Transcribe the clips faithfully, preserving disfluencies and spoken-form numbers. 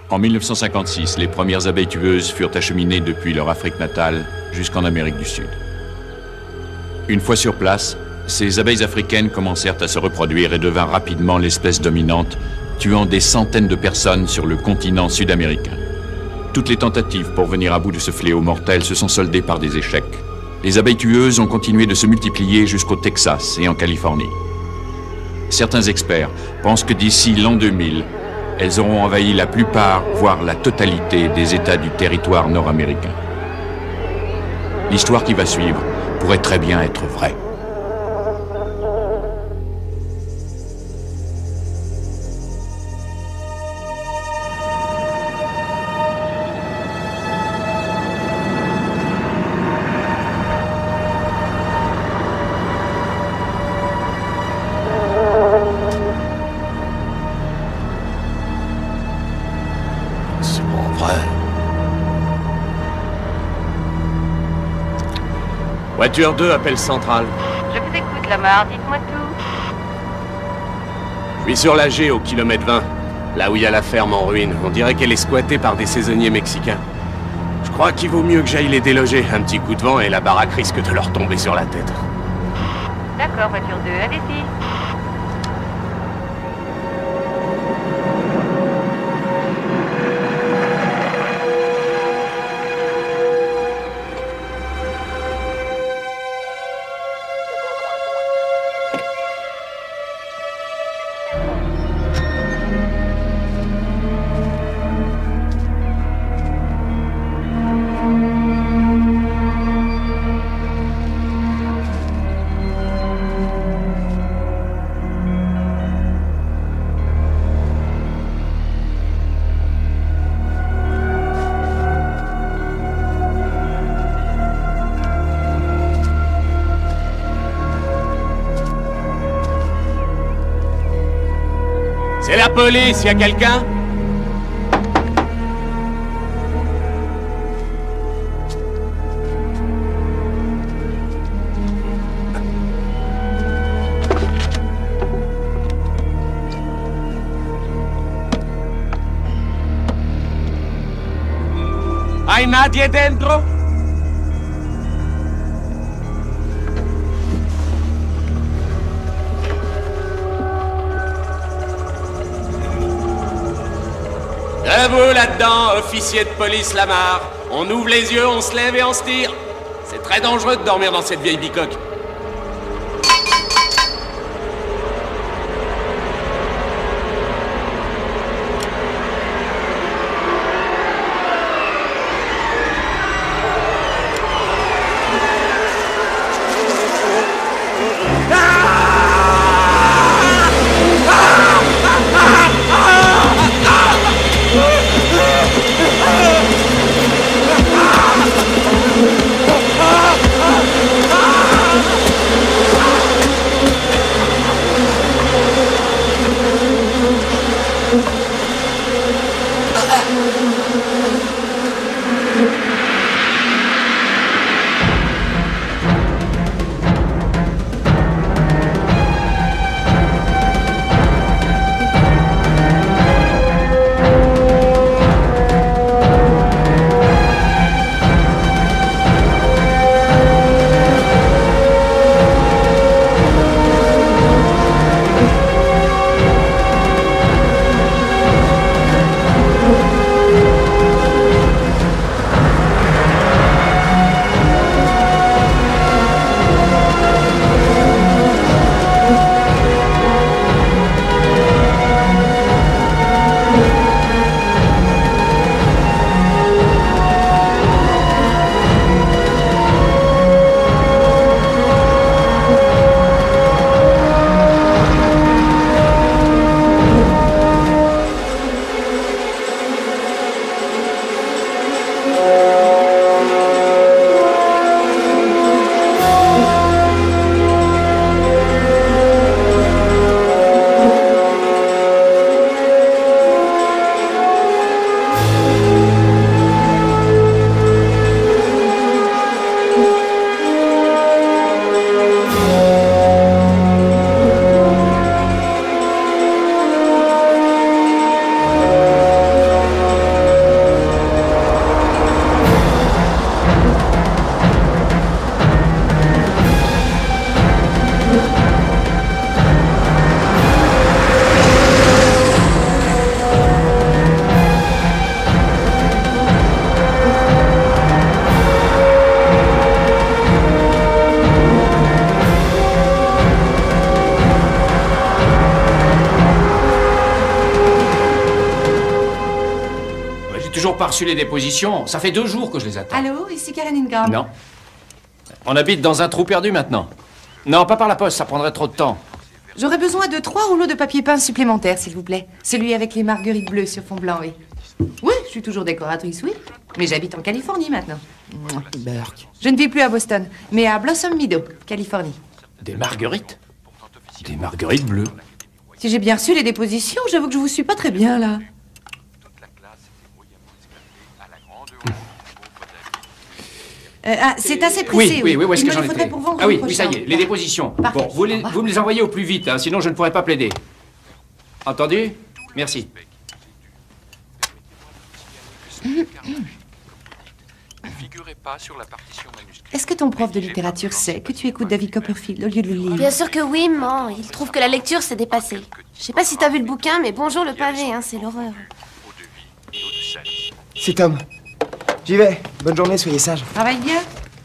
En mille neuf cent cinquante-six, les premières abeilles tueuses furent acheminées depuis leur Afrique natale jusqu'en Amérique du Sud. Une fois sur place, ces abeilles africaines commencèrent à se reproduire et devinrent rapidement l'espèce dominante, tuant des centaines de personnes sur le continent sud-américain. Toutes les tentatives pour venir à bout de ce fléau mortel se sont soldées par des échecs. Les abeilles tueuses ont continué de se multiplier jusqu'au Texas et en Californie. Certains experts pensent que d'ici l'an deux mille, elles auront envahi la plupart, voire la totalité des États du territoire nord-américain. L'histoire qui va suivre pourrait très bien être vraie. Voiture deux, appel central. Je vous écoute, Lamar, dites-moi tout. Je suis sur la G au kilomètre vingt, là où il y a la ferme en ruine. On dirait qu'elle est squattée par des saisonniers mexicains. Je crois qu'il vaut mieux que j'aille les déloger. Un petit coup de vent et la baraque risque de leur tomber sur la tête. D'accord, voiture deux, allez-y. C'est la police, y a quelqu'un? ¿Hay nadie dentro? À vous là-dedans, officier de police Lamar. On ouvre les yeux, on se lève et on se tire. C'est très dangereux de dormir dans cette vieille bicoque. J'ai toujours pas reçu les dépositions. Ça fait deux jours que je les attends. Allô, ici Karen Ingram. Non. On habite dans un trou perdu maintenant. Non, pas par la poste, ça prendrait trop de temps. J'aurais besoin de trois rouleaux de papier peint supplémentaires, s'il vous plaît. Celui avec les marguerites bleues sur fond blanc, oui. Oui, je suis toujours décoratrice, oui. Mais j'habite en Californie maintenant. Berk. Je ne vis plus à Boston, mais à Blossom Meadow, Californie. Des marguerites? Des marguerites bleues. Si j'ai bien reçu les dépositions, j'avoue que je vous suis pas très bien, là. Euh, ah, c'est assez pressé. Oui, oui, oui, où est-ce Il que me j'en les faudrait étais? pour vendredi Ah oui, oui, prochain. ça y est, les dépositions. Parfait. Bon, vous, les- Au revoir. vous me les envoyez au plus vite, hein, sinon je ne pourrai pas plaider. Entendu? Merci. Est-ce que ton prof de littérature sait que tu écoutes David Copperfield au lieu de le lire? Bien sûr que oui, maman. Il trouve que la lecture, c'est dépassé. Je sais pas si t'as vu le bouquin, mais bonjour le pavé, hein, c'est l'horreur. C'est Tom. J'y vais. Bonne journée, soyez sages. Travaille bien?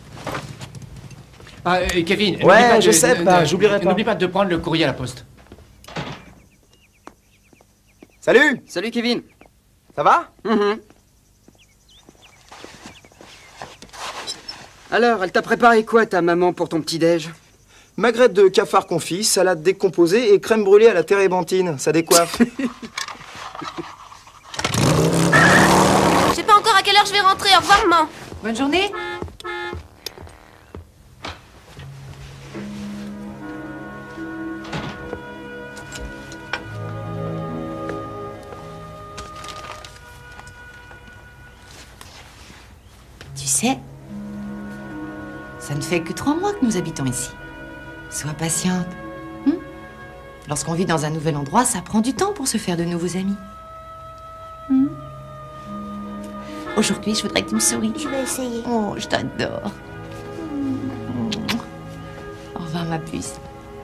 Ah, euh, Kevin, n'oublie Ouais, pas de- je sais de- pas, de- j'oublierai pas. N'oublie pas de prendre le courrier à la poste. Salut. Salut Kevin. Ça va? Mhm. Alors, elle t'a préparé quoi, ta maman, pour ton petit-déj? Magrette de cafard confit, salade décomposée et crème brûlée à la térébenthine. Ça décoiffe. Je sais pas encore à quelle heure je vais rentrer. Au revoir, maman. Bonne journée. Tu sais, ça ne fait que trois mois que nous habitons ici. Sois patiente. Hmm? Lorsqu'on vit dans un nouvel endroit, ça prend du temps pour se faire de nouveaux amis. Hmm? Aujourd'hui, je voudrais que tu me souris. Je vais essayer. Oh, je t'adore. Au revoir, ma puce.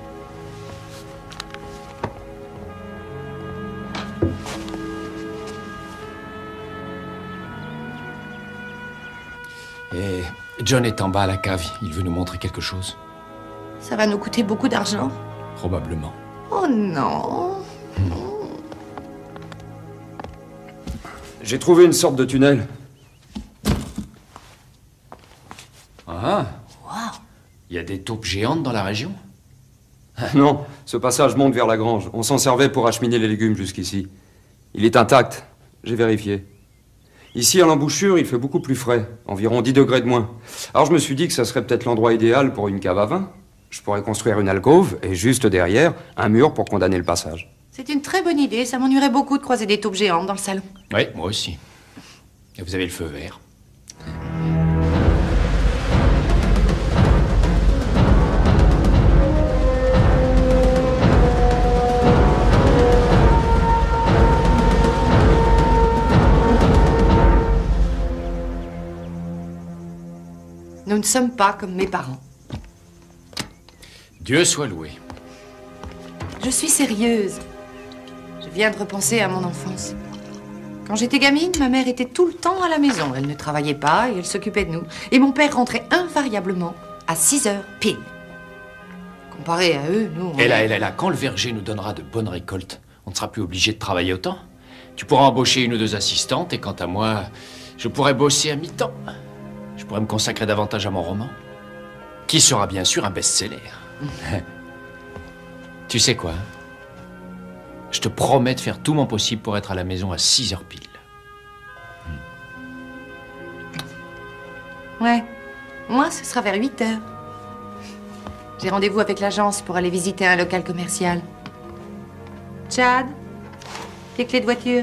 Et John est en bas à la cave. Il veut nous montrer quelque chose. Ça va nous coûter beaucoup d'argent. Probablement. Oh non. J'ai trouvé une sorte de tunnel. Ah. Il y a des taupes géantes dans la région? Non, ce passage monte vers la grange. On s'en servait pour acheminer les légumes jusqu'ici. Il est intact, j'ai vérifié. Ici, à l'embouchure, il fait beaucoup plus frais, environ dix degrés de moins. Alors je me suis dit que ça serait peut-être l'endroit idéal pour une cave à vin. Je pourrais construire une alcôve et juste derrière, un mur pour condamner le passage. C'est une très bonne idée. Ça m'ennuierait beaucoup de croiser des taupes géantes dans le salon. Oui, moi aussi. Et vous avez le feu vert. Nous ne sommes pas comme mes parents. Dieu soit loué. Je suis sérieuse. Je viens de repenser à mon enfance. Quand j'étais gamine, ma mère était tout le temps à la maison. Elle ne travaillait pas et elle s'occupait de nous. Et mon père rentrait invariablement à six heures pile. Comparé à eux, nous... on Et là, est- et là, et là, quand le verger nous donnera de bonnes récoltes, on ne sera plus obligé de travailler autant. Tu pourras embaucher une ou deux assistantes et quant à moi, je pourrai bosser à mi-temps. Je pourrais me consacrer davantage à mon roman, qui sera bien sûr un best-seller. Tu sais quoi? Je te promets de faire tout mon possible pour être à la maison à six heures pile. Ouais. Moi, ce sera vers huit heures. J'ai rendez-vous avec l'agence pour aller visiter un local commercial. Chad, tes clés de voiture.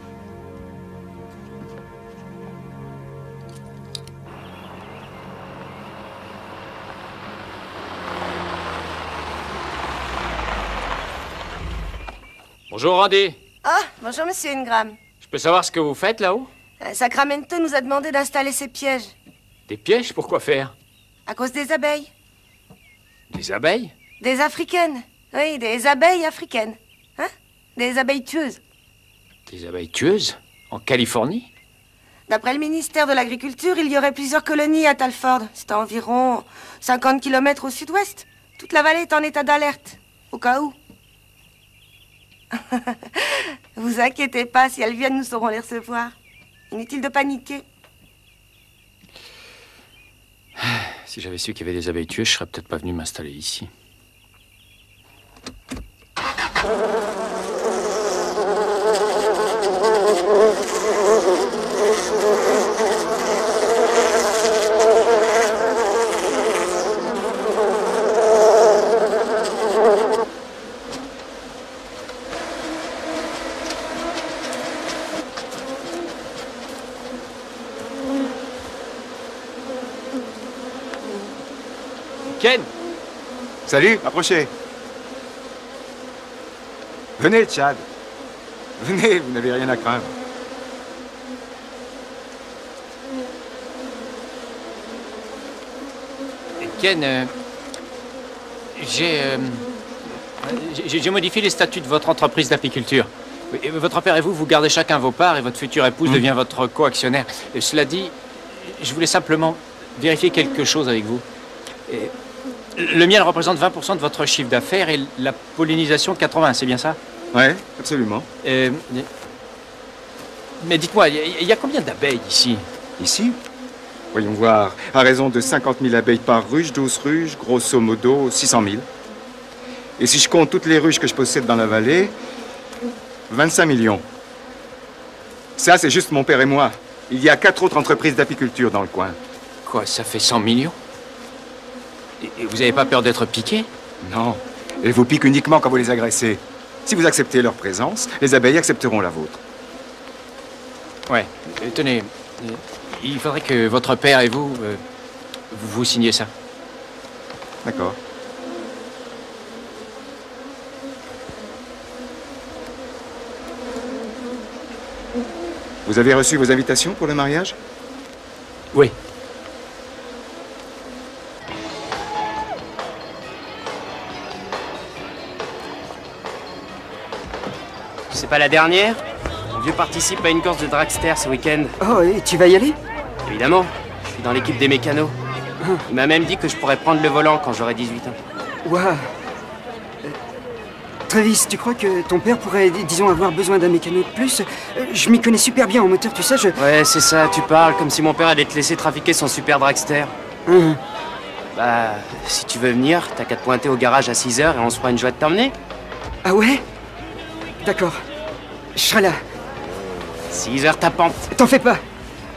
Bonjour, Randy. Ah, bonjour, monsieur Ingram. Je peux savoir ce que vous faites là-haut? Euh, Sacramento nous a demandé d'installer ces pièges. Des pièges? Pourquoi faire? À cause des abeilles. Des abeilles? Des africaines. Oui, des abeilles africaines. Hein? Des abeilles tueuses. Des abeilles tueuses? En Californie? D'après le ministère de l'Agriculture, il y aurait plusieurs colonies à Talford. C'est à environ cinquante kilomètres au sud-ouest. Toute la vallée est en état d'alerte, au cas où. Vous inquiétez pas, si elles viennent, nous saurons les recevoir. Inutile de paniquer. Si j'avais su qu'il y avait des abeilles tueuses, je serais peut-être pas venu m'installer ici. Ken! Salut, approchez. Venez, Chad. Venez, vous n'avez rien à craindre. Ken, euh, j'ai, euh, j'ai j'ai modifié les statuts de votre entreprise d'apiculture. Et votre père et vous, vous gardez chacun vos parts et votre future épouse mmh. devient votre co-actionnaire. Et cela dit, je voulais simplement vérifier quelque chose avec vous. Et le miel représente vingt pour cent de votre chiffre d'affaires et la pollinisation quatre-vingts, c'est bien ça? Ouais, absolument. Euh, mais dites-moi, il y, y a combien d'abeilles ici? Ici? Voyons voir. À raison de cinquante mille abeilles par ruche, douze ruches, grosso modo six cent mille. Et si je compte toutes les ruches que je possède dans la vallée, vingt-cinq millions. Ça, c'est juste mon père et moi. Il y a quatre autres entreprises d'apiculture dans le coin. Quoi, ça fait cent millions? Et vous n'avez pas peur d'être piqué? Non. Elles vous piquent uniquement quand vous les agressez. Si vous acceptez leur présence, les abeilles accepteront la vôtre. Ouais. Euh, tenez, euh, il faudrait que votre père et vous, euh, vous, vous signiez ça. D'accord. Vous avez reçu vos invitations pour le mariage? Oui. C'est pas la dernière? Mon vieux participe à une course de dragster ce week-end. Oh, et tu vas y aller? Évidemment, je suis dans l'équipe des mécanos. Il m'a même dit que je pourrais prendre le volant quand j'aurai dix-huit ans. Waouh. Euh, Travis, tu crois que ton père pourrait, disons, avoir besoin d'un mécano de plus? euh, Je m'y connais super bien en moteur, tu sais, je... Ouais, c'est ça, tu parles comme si mon père allait te laisser trafiquer son super dragster. Hum. Bah, si tu veux venir, t'as qu'à te pointer au garage à six heures et on se fera une joie de t'emmener. Ah ouais? D'accord. Je serai là. six heures tapante. T'en fais pas.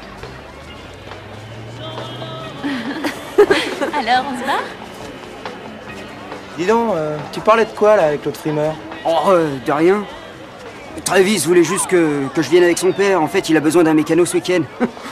Alors, on se bat? Dis donc, euh, tu parlais de quoi, là, avec l'autre frimeur? Oh, euh, de rien. Travis voulait juste que, que je vienne avec son père. En fait, il a besoin d'un mécano ce week-end.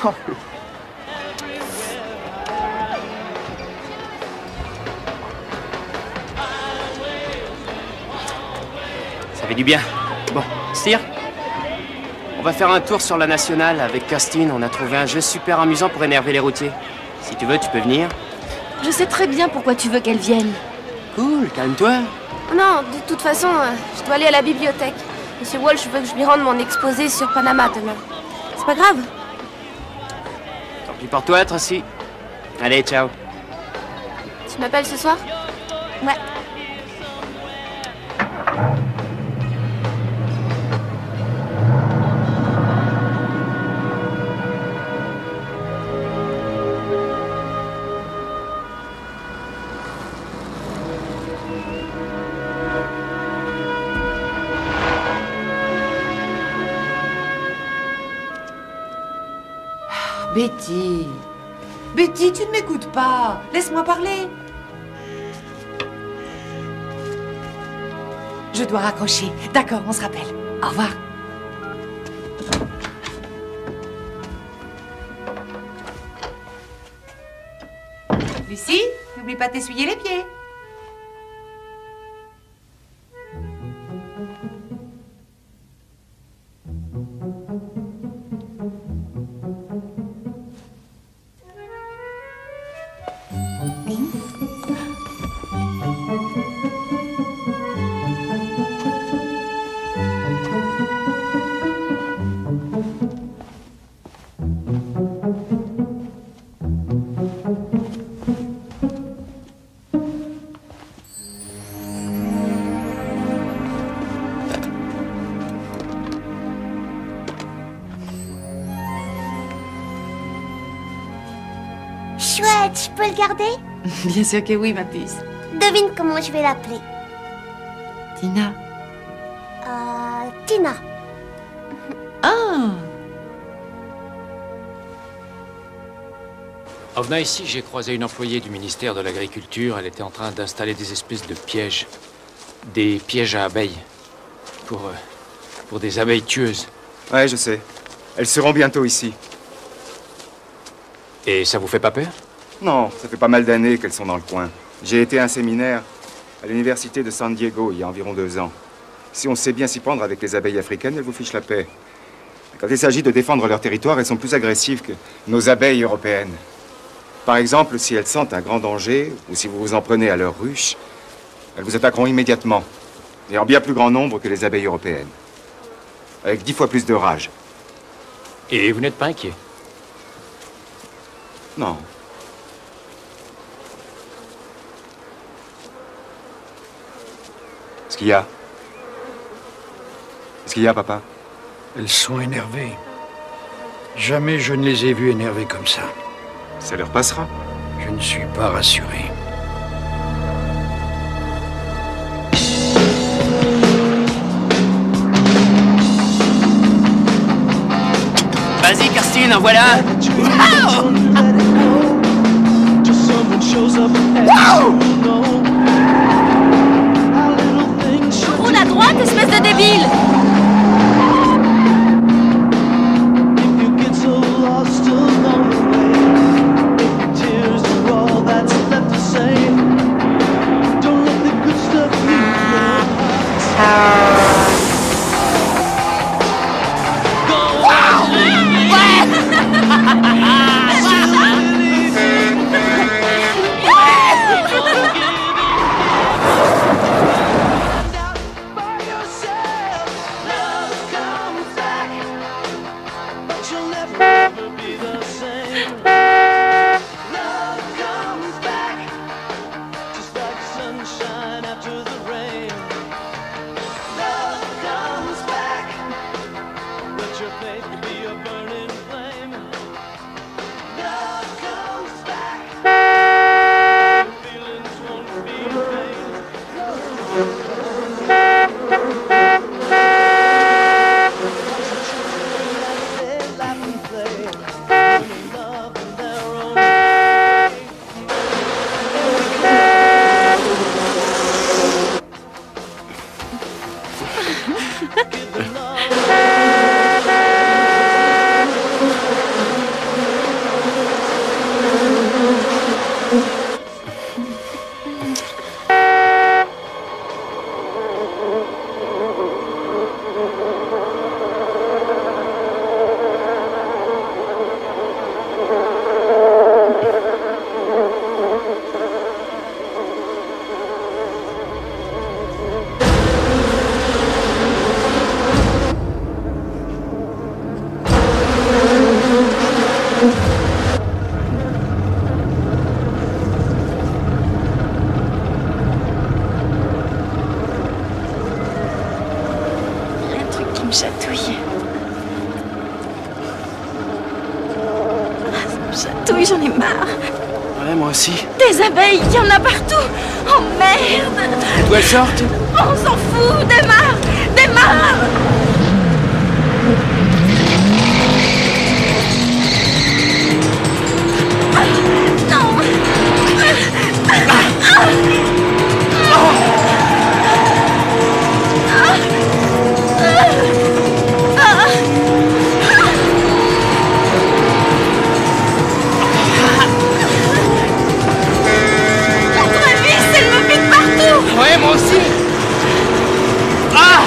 Ça fait du bien. Bon, Steer, on va faire un tour sur la nationale avec Kirstine. On a trouvé un jeu super amusant pour énerver les routiers. Si tu veux, tu peux venir. Je sais très bien pourquoi tu veux qu'elle vienne. Cool, calme-toi. Non, de toute façon, euh, je dois aller à la bibliothèque. Monsieur Walsh veut que je lui rende mon exposé sur Panama demain. C'est pas grave. Tant pis pour toi, Tracy. Allez, ciao. Tu m'appelles ce soir? Ouais. Betty. Betty, tu ne m'écoutes pas. Laisse-moi parler. Je dois raccrocher. D'accord, on se rappelle. Au revoir. Lucie, n'oublie pas de t'essuyer les pieds. chouette, je peux le garder? Bien sûr que oui, ma puce. Devine comment je vais l'appeler. Tina. Euh, Tina. Ah! En venant ici, j'ai croisé une employée du ministère de l'Agriculture. Elle était en train d'installer des espèces de pièges. Des pièges à abeilles. Pour, euh, pour des abeilles tueuses. Ouais, je sais. Elles seront bientôt ici. Et ça vous fait pas peur? Non, ça fait pas mal d'années qu'elles sont dans le coin. J'ai été à un séminaire à l'université de San Diego il y a environ deux ans. Si on sait bien s'y prendre avec les abeilles africaines, elles vous fichent la paix. Quand il s'agit de défendre leur territoire, elles sont plus agressives que nos abeilles européennes. Par exemple, si elles sentent un grand danger, ou si vous vous en prenez à leur ruche, elles vous attaqueront immédiatement, et en bien plus grand nombre que les abeilles européennes. Avec dix fois plus de rage. Et vous n'êtes pas inquiet? Non. Qu'est-ce qu'il y a? Qu'est-ce qu'il y a, papa? Elles sont énervées. Jamais je ne les ai vues énervées comme ça. Ça leur passera. Je ne suis pas rassuré. Vas-y, Kirstine, en voilà. Wow! Wow! Roule à droite, espèce de débile! J'en ai marre. Ouais, moi aussi. Des abeilles, il y en a partout. Oh merde. D'où elles sortent? On s'en fout. Démarre. Démarre. Non. Ouais, moi aussi. Ah!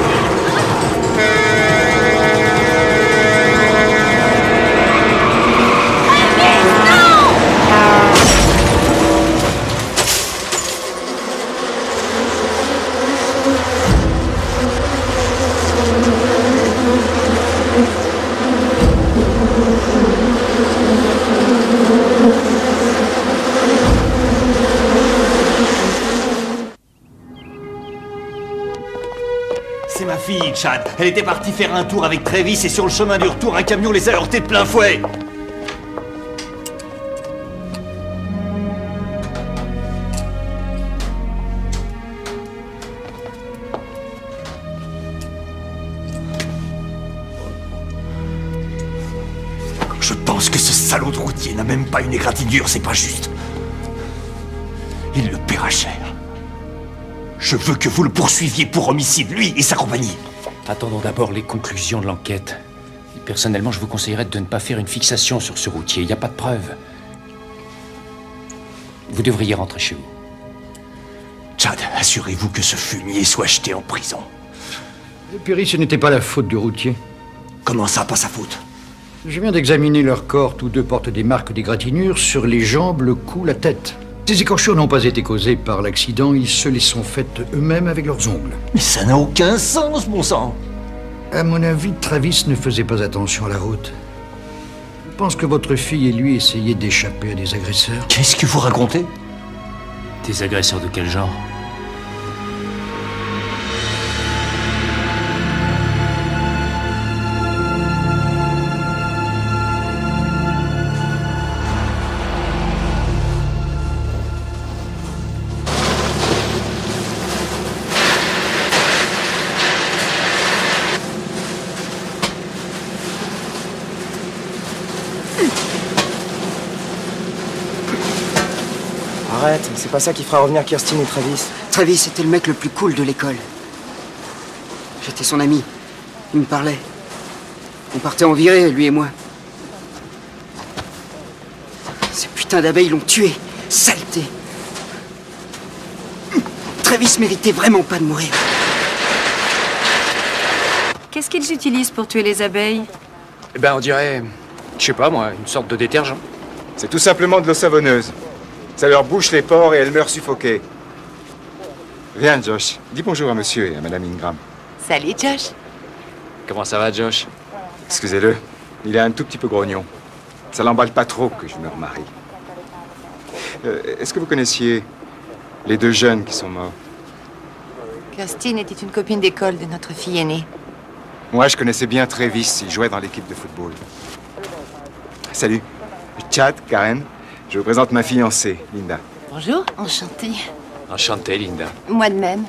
C'est ma fille, Chad. Elle était partie faire un tour avec Travis et sur le chemin du retour, un camion les a heurtés de plein fouet. Je pense que ce salaud de routier n'a même pas une égratignure, c'est pas juste. Il le paiera cher. Je veux que vous le poursuiviez pour homicide, lui et sa compagnie. Attendons d'abord les conclusions de l'enquête. Personnellement, je vous conseillerais de ne pas faire une fixation sur ce routier. Il n'y a pas de preuves. Vous devriez rentrer chez vous. Chad, assurez-vous que ce fumier soit jeté en prison. Perry, ce n'était pas la faute du routier. Comment ça, pas sa faute? Je viens d'examiner leur corps. Tous deux portent des marques d'égratignures sur les jambes, le cou, la tête. Ces écorchures n'ont pas été causées par l'accident. Ils se les sont faites eux-mêmes avec leurs ongles. Mais ça n'a aucun sens, bon sang. À mon avis, Travis ne faisait pas attention à la route. Je pense que votre fille et lui essayaient d'échapper à des agresseurs. Qu'est-ce que vous racontez? Des agresseurs de quel genre? Arrête, c'est pas ça qui fera revenir Kirsten et Travis. Travis était le mec le plus cool de l'école. J'étais son ami. Il me parlait. On partait en virée, lui et moi. Ces putains d'abeilles l'ont tué. Saleté. Travis méritait vraiment pas de mourir. Qu'est-ce qu'ils utilisent pour tuer les abeilles? Eh ben, on dirait, je sais pas moi, une sorte de détergent. C'est tout simplement de l'eau savonneuse. Ça leur bouche les pores et elles meurent suffoquées. Viens, Josh. Dis bonjour à monsieur et à madame Ingram. Salut, Josh. Comment ça va, Josh? Excusez-le, il est un tout petit peu grognon. Ça l'emballe pas trop que je me remarie. Euh, Est-ce que vous connaissiez les deux jeunes qui sont morts? Kirsten était une copine d'école de notre fille aînée. Moi, je connaissais bien Travis. Il jouait dans l'équipe de football. Salut. Chad, Karen. Je vous présente ma fiancée, Linda. Bonjour. Enchantée. Enchanté, Linda. Moi de même.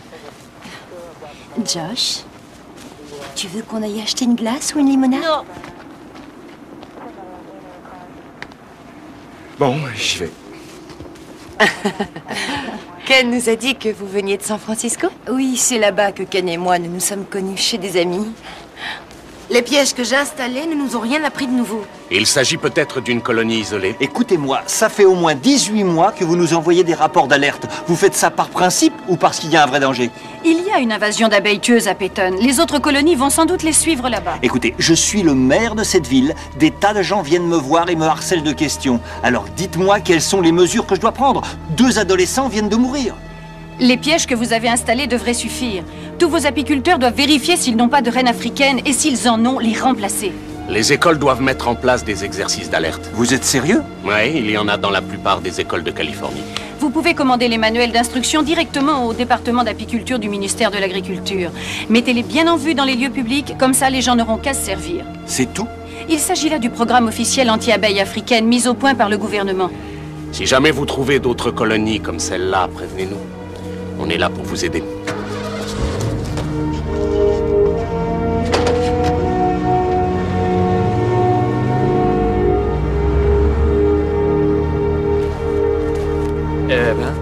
Josh, tu veux qu'on aille acheter une glace ou une limonade? Non. Bon, j'y vais. Ken nous a dit que vous veniez de San Francisco? Oui, c'est là-bas que Ken et moi nous nous sommes connus chez des amis. Les pièges que j'ai installés ne nous ont rien appris de nouveau. Il s'agit peut-être d'une colonie isolée. Écoutez-moi, ça fait au moins dix-huit mois que vous nous envoyez des rapports d'alerte. Vous faites ça par principe ou parce qu'il y a un vrai danger? Il y a une invasion d'abeilles tueuses à Peyton. Les autres colonies vont sans doute les suivre là-bas. Écoutez, je suis le maire de cette ville. Des tas de gens viennent me voir et me harcèlent de questions. Alors dites-moi quelles sont les mesures que je dois prendre. Deux adolescents viennent de mourir. Les pièges que vous avez installés devraient suffire. Tous vos apiculteurs doivent vérifier s'ils n'ont pas de reines africaines et s'ils en ont, les remplacer. Les écoles doivent mettre en place des exercices d'alerte. Vous êtes sérieux? Oui, il y en a dans la plupart des écoles de Californie. Vous pouvez commander les manuels d'instruction directement au département d'apiculture du ministère de l'Agriculture. Mettez-les bien en vue dans les lieux publics, comme ça les gens n'auront qu'à se servir. C'est tout? Il s'agit là du programme officiel anti-abeilles africaines mis au point par le gouvernement. Si jamais vous trouvez d'autres colonies comme celle-là, prévenez-nous. On est là pour vous aider. Eh ben...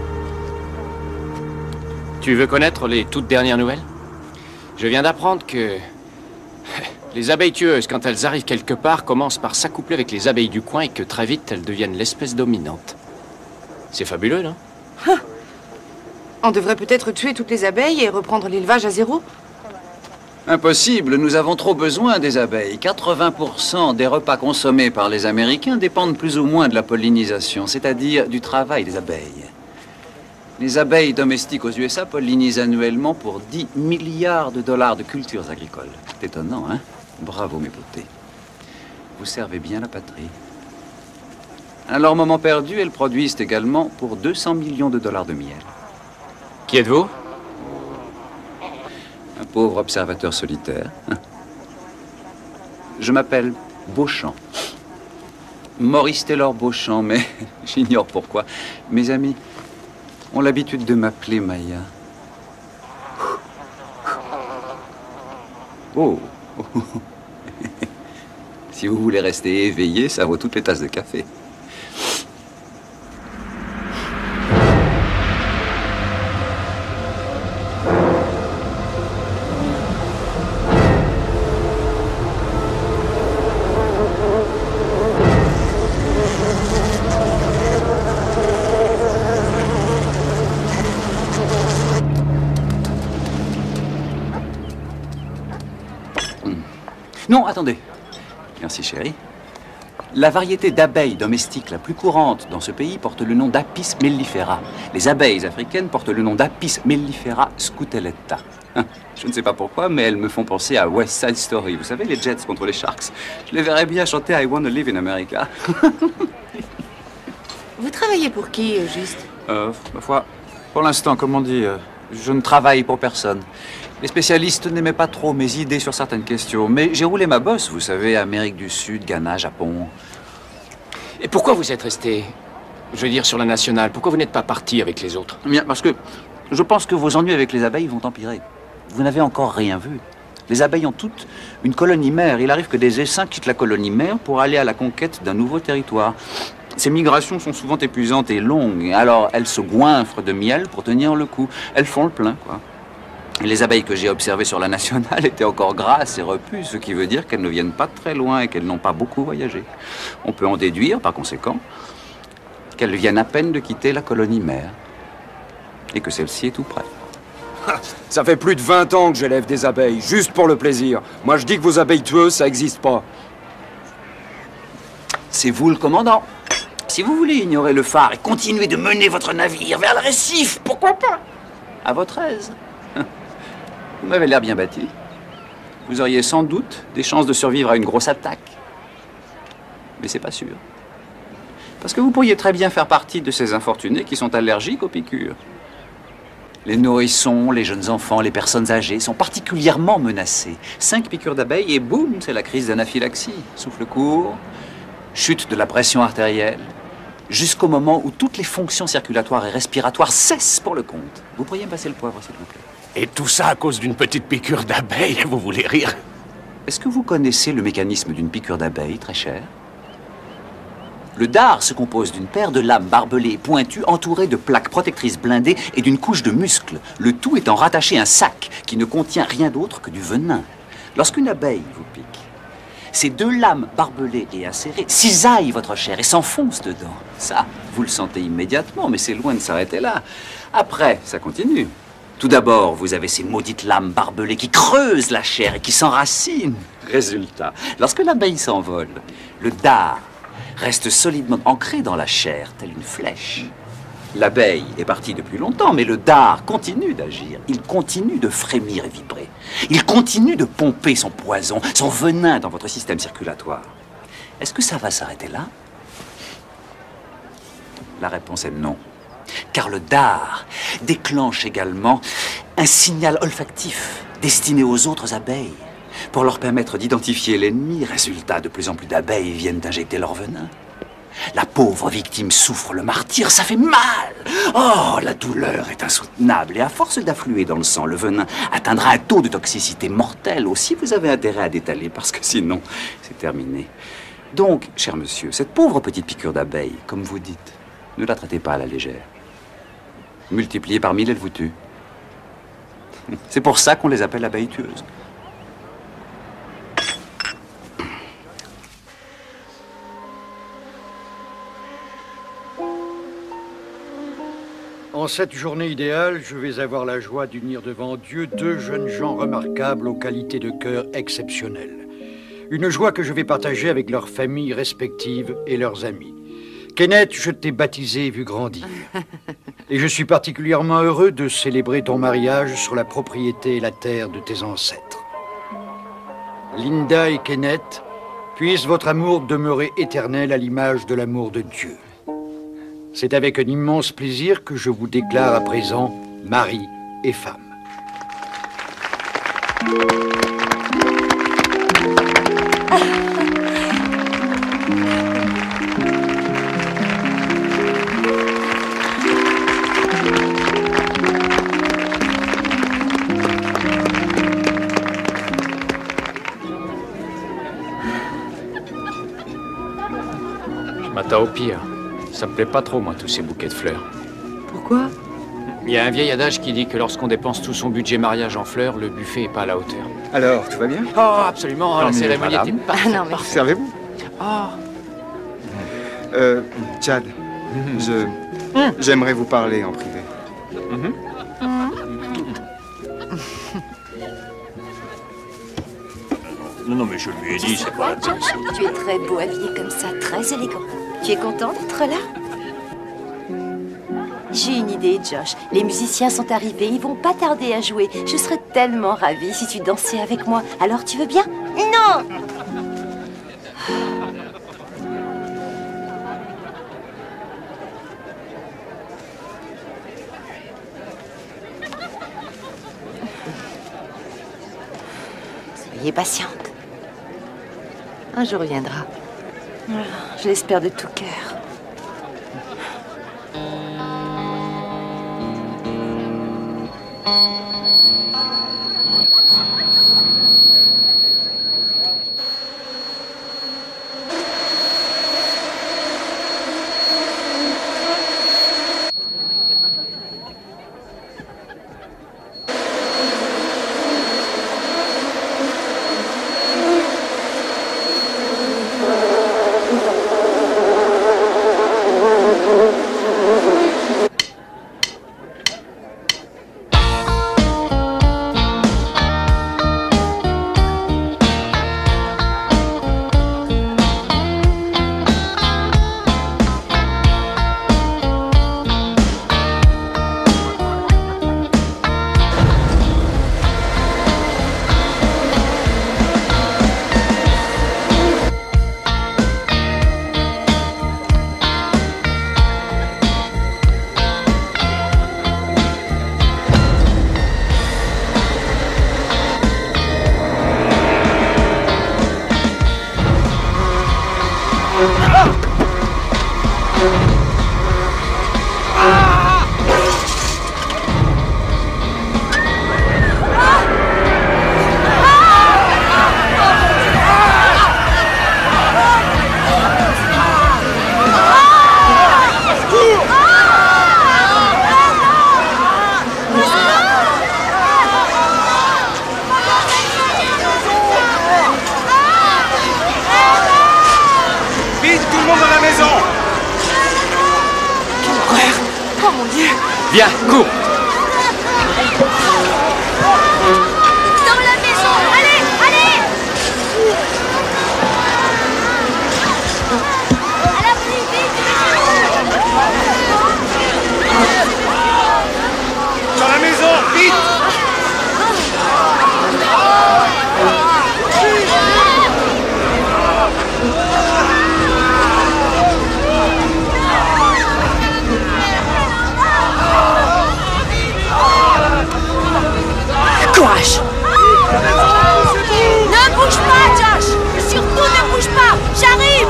Tu veux connaître les toutes dernières nouvelles? Je viens d'apprendre que... les abeilles tueuses, quand elles arrivent quelque part, commencent par s'accoupler avec les abeilles du coin et que très vite, elles deviennent l'espèce dominante. C'est fabuleux, non? Ah. On devrait peut-être tuer toutes les abeilles et reprendre l'élevage à zéro? Impossible, nous avons trop besoin des abeilles. quatre-vingts pour cent des repas consommés par les Américains dépendent plus ou moins de la pollinisation, c'est-à-dire du travail des abeilles. Les abeilles domestiques aux U S A pollinisent annuellement pour dix milliards de dollars de cultures agricoles. C'est étonnant, hein? Bravo, mes beautés. Vous servez bien la patrie. À leur moment perdu, elles produisent également pour deux cents millions de dollars de miel. Qui êtes-vous? Un pauvre observateur solitaire. Je m'appelle Beauchamp. Maurice Taylor Beauchamp, mais j'ignore pourquoi. Mes amis ont l'habitude de m'appeler Maya. Oh, Si vous voulez rester éveillé, ça vaut toutes les tasses de café. Non, attendez. Merci, chérie. La variété d'abeilles domestiques la plus courante dans ce pays porte le nom d'Apis mellifera. Les abeilles africaines portent le nom d'Apis mellifera scutellata. Je ne sais pas pourquoi, mais elles me font penser à West Side Story. Vous savez, les Jets contre les Sharks. Je les verrais bien chanter I Wanna Live in America. Vous travaillez pour qui, au juste? Euh, ma foi, pour l'instant, comme on dit, euh, je ne travaille pour personne. Les spécialistes n'aimaient pas trop mes idées sur certaines questions, mais j'ai roulé ma bosse, vous savez, Amérique du Sud, Ghana, Japon. Et pourquoi vous êtes resté, je veux dire, sur la nationale? Pourquoi vous n'êtes pas parti avec les autres? Bien, parce que je pense que vos ennuis avec les abeilles vont empirer. Vous n'avez encore rien vu. Les abeilles ont toutes une colonie mère. Il arrive que des essaims quittent la colonie mère pour aller à la conquête d'un nouveau territoire. Ces migrations sont souvent épuisantes et longues, alors elles se goinfrent de miel pour tenir le coup. Elles font le plein, quoi. Et les abeilles que j'ai observées sur la nationale étaient encore grasses et repues, ce qui veut dire qu'elles ne viennent pas très loin et qu'elles n'ont pas beaucoup voyagé. On peut en déduire, par conséquent, qu'elles viennent à peine de quitter la colonie mère et que celle-ci est tout près. Ça fait plus de vingt ans que j'élève des abeilles, juste pour le plaisir. Moi, je dis que vos abeilles tueuses, ça n'existe pas. C'est vous le commandant. Si vous voulez ignorer le phare et continuer de mener votre navire vers le récif, pourquoi pas? À votre aise. Vous m'avez l'air bien bâti. Vous auriez sans doute des chances de survivre à une grosse attaque. Mais c'est pas sûr. Parce que vous pourriez très bien faire partie de ces infortunés qui sont allergiques aux piqûres. Les nourrissons, les jeunes enfants, les personnes âgées sont particulièrement menacés. Cinq piqûres d'abeilles et boum, c'est la crise d'anaphylaxie. Souffle court, chute de la pression artérielle, jusqu'au moment où toutes les fonctions circulatoires et respiratoires cessent pour le compte. Vous pourriez me passer le poivre, s'il vous plaît? Et tout ça à cause d'une petite piqûre d'abeille, vous voulez rire? Est-ce que vous connaissez le mécanisme d'une piqûre d'abeille, très cher? Le dard se compose d'une paire de lames barbelées et pointues entourées de plaques protectrices blindées et d'une couche de muscles, le tout étant rattaché à un sac qui ne contient rien d'autre que du venin. Lorsqu'une abeille vous pique, ces deux lames barbelées et acérées cisaillent votre chair et s'enfoncent dedans. Ça, vous le sentez immédiatement, mais c'est loin de s'arrêter là. Après, ça continue. Tout d'abord, vous avez ces maudites lames barbelées qui creusent la chair et qui s'enracinent. Résultat, lorsque l'abeille s'envole, le dard reste solidement ancré dans la chair, telle une flèche. L'abeille est partie depuis longtemps, mais le dard continue d'agir. Il continue de frémir et vibrer. Il continue de pomper son poison, son venin dans votre système circulatoire. Est-ce que ça va s'arrêter là? La réponse est non. Car le dard déclenche également un signal olfactif destiné aux autres abeilles pour leur permettre d'identifier l'ennemi. Résultat, de plus en plus d'abeilles viennent injecter leur venin. La pauvre victime souffre le martyre, ça fait mal. Oh, la douleur est insoutenable et à force d'affluer dans le sang, le venin atteindra un taux de toxicité mortel. Aussi, vous avez intérêt à détaler parce que sinon, c'est terminé. Donc, cher monsieur, cette pauvre petite piqûre d'abeille, comme vous dites, ne la traitez pas à la légère. Multipliée par mille, elle vous tue. C'est pour ça qu'on les appelle abeilles tueuses. En cette journée idéale, je vais avoir la joie d'unir devant Dieu deux jeunes gens remarquables aux qualités de cœur exceptionnelles. Une joie que je vais partager avec leurs familles respectives et leurs amis. Kenneth, je t'ai baptisé et vu grandir. Et je suis particulièrement heureux de célébrer ton mariage sur la propriété et la terre de tes ancêtres. Linda et Kenneth, puisse votre amour demeurer éternel à l'image de l'amour de Dieu. C'est avec un immense plaisir que je vous déclare à présent mari et femme. M'attends au pire. Ça me plaît pas trop, moi, tous ces bouquets de fleurs. Pourquoi? Il y a un vieil adage qui dit que lorsqu'on dépense tout son budget mariage en fleurs, le buffet est pas à la hauteur. Alors, tout va bien? Oh, absolument, Tant la mieux, cérémonie madame. était parfaite. Ah non, mais... Servez-vous? Oh. Euh, Chad, je... J'aimerais vous parler en privé. Non, non, mais je lui ai dit, c'est pas... Josh, tu es très beau habillé comme ça, très élégant. Tu es content d'être là? J'ai une idée, Josh. Les musiciens sont arrivés, ils vont pas tarder à jouer. Je serais tellement ravie si tu dansais avec moi. Alors tu veux bien? Non! Soyez patiente. Un jour viendra. Je l'espère de tout cœur. Viens, cours! Dans la maison! Allez, allez! À la plus vite! Dans la maison, vite! Courage! Ne bouge pas, Josh! Surtout ne bouge pas! J'arrive!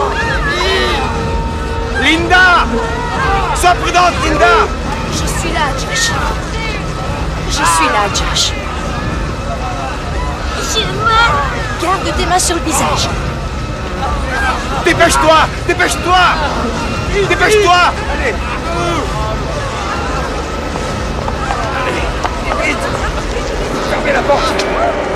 Linda! Sois prudente, Linda! Je suis là, Josh. Je suis là, Josh. J'ai mal. Garde tes mains sur le visage. Dépêche-toi! Dépêche-toi! Dépêche-toi! Allez! Vite! Fermez la porte!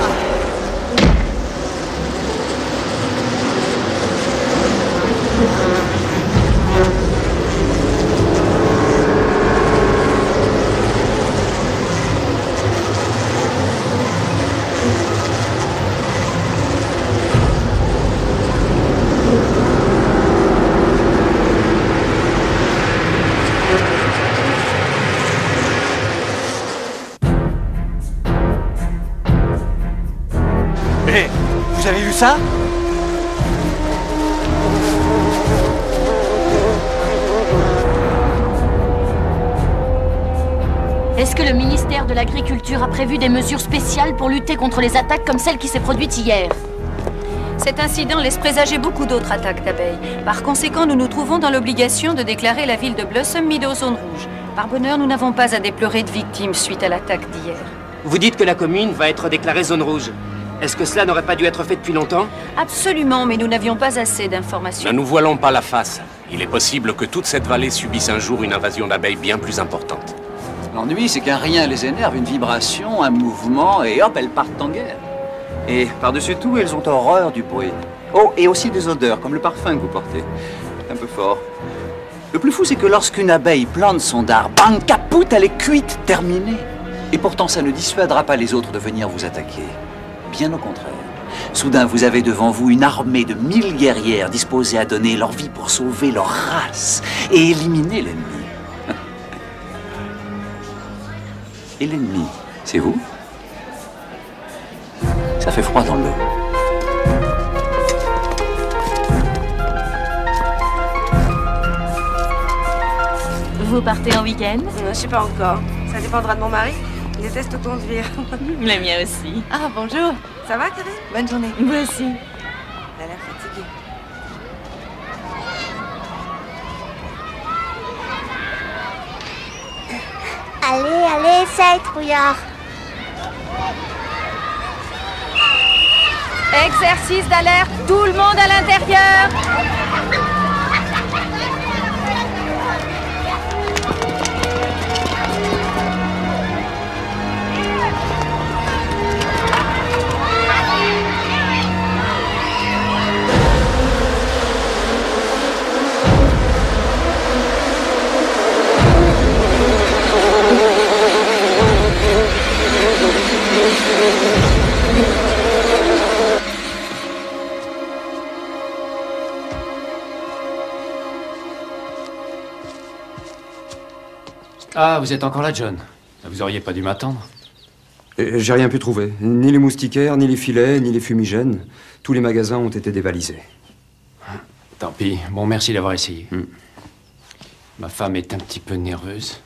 Mais, vous avez vu ça? Est-ce que le ministère de l'Agriculture a prévu des mesures spéciales pour lutter contre les attaques comme celle qui s'est produite hier? Cet incident laisse présager beaucoup d'autres attaques d'abeilles. Par conséquent, nous nous trouvons dans l'obligation de déclarer la ville de Blossom Meadow zone rouge. Par bonheur, nous n'avons pas à déplorer de victimes suite à l'attaque d'hier. Vous dites que la commune va être déclarée zone rouge. Est-ce que cela n'aurait pas dû être fait depuis longtemps? Absolument, mais nous n'avions pas assez d'informations. Ne nous voilons pas la face. Il est possible que toute cette vallée subisse un jour une invasion d'abeilles bien plus importante. L'ennui, c'est qu'un rien les énerve, une vibration, un mouvement, et hop, elles partent en guerre. Et par-dessus tout, elles ont horreur du bruit. Oh, et aussi des odeurs, comme le parfum que vous portez. Un peu fort. Le plus fou, c'est que lorsqu'une abeille plante son dard, bang, capoute, elle est cuite, terminée. Et pourtant, ça ne dissuadera pas les autres de venir vous attaquer. Bien au contraire. Soudain, vous avez devant vous une armée de mille guerrières disposées à donner leur vie pour sauver leur race et éliminer l'ennemi. Et l'ennemi, c'est vous? Ça fait froid dans le dos. Vous partez en week-end? Je sais pas encore. Ça dépendra de mon mari. Il déteste conduire. Le mien aussi. Ah, bonjour. Ça va, Karine? Bonne journée. Moi aussi. Elle a l'air fatiguée. Allez, allez, essaye, trouillard. Exercice d'alerte, tout le monde à l'intérieur. Ah, vous êtes encore là, John. Vous auriez pas dû m'attendre. J'ai rien pu trouver. Ni les moustiquaires, ni les filets, ni les fumigènes. Tous les magasins ont été dévalisés. Tant pis. Bon, merci d'avoir essayé. Mm. Ma femme est un petit peu nerveuse.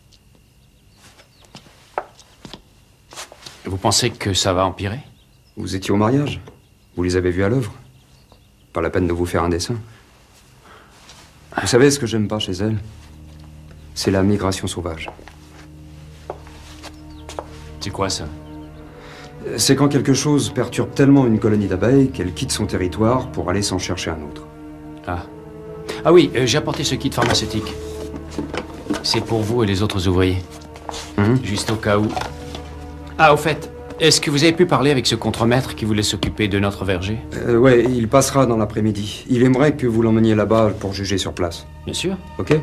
Vous pensez que ça va empirer? Vous étiez au mariage? Vous les avez vus à l'œuvre? Pas la peine de vous faire un dessin. Vous savez ce que j'aime pas chez elle? C'est la migration sauvage. C'est quoi ça? C'est quand quelque chose perturbe tellement une colonie d'abeilles qu'elle quitte son territoire pour aller s'en chercher un autre. Ah. Ah oui, euh, j'ai apporté ce kit pharmaceutique. C'est pour vous et les autres ouvriers. Mmh. Juste au cas où. Ah, au fait, est-ce que vous avez pu parler avec ce contremaître qui voulait s'occuper de notre verger? euh, Ouais, il passera dans l'après-midi. Il aimerait que vous l'emmeniez là-bas pour juger sur place. Bien sûr. Ok?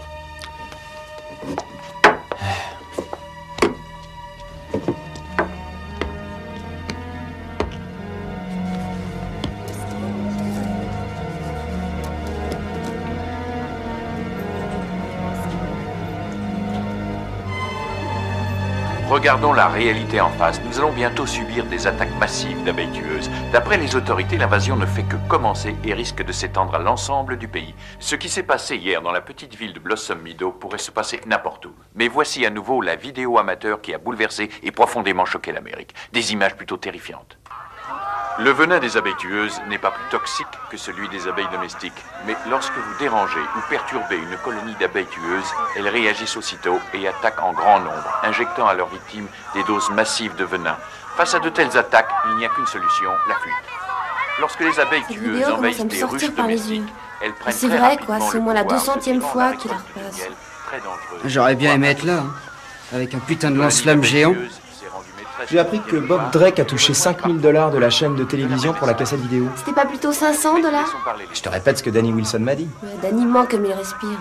Regardons la réalité en face. Nous allons bientôt subir des attaques massives d'abeilles tueuses. D'après les autorités, l'invasion ne fait que commencer et risque de s'étendre à l'ensemble du pays. Ce qui s'est passé hier dans la petite ville de Blossom Meadow pourrait se passer n'importe où. Mais voici à nouveau la vidéo amateur qui a bouleversé et profondément choqué l'Amérique. Des images plutôt terrifiantes. Le venin des abeilles tueuses n'est pas plus toxique que celui des abeilles domestiques. Mais lorsque vous dérangez ou perturbez une colonie d'abeilles tueuses, elles réagissent aussitôt et attaquent en grand nombre, injectant à leurs victimes des doses massives de venin. Face à de telles attaques, il n'y a qu'une solution, la fuite. Lorsque les abeilles Cette tueuses vidéo envahissent commence à me des sortir ruches par les domestiques, yeux. elles prennent C'est très vrai, quoi, rapidement c'est au le moins la pouvoir, deux centième se fois livrant qu'il la à la récolte repasse. du miel, très dangereuse. J'aurais bien aimé être là, hein, avec un putain de lance-flamme géant. J'ai appris que Bob Drake a touché cinq mille dollars de la chaîne de télévision pour la cassette vidéo. C'était pas plutôt cinq cents dollars? Je te répète ce que Danny Wilson m'a dit. Ouais, Danny ment comme il respire.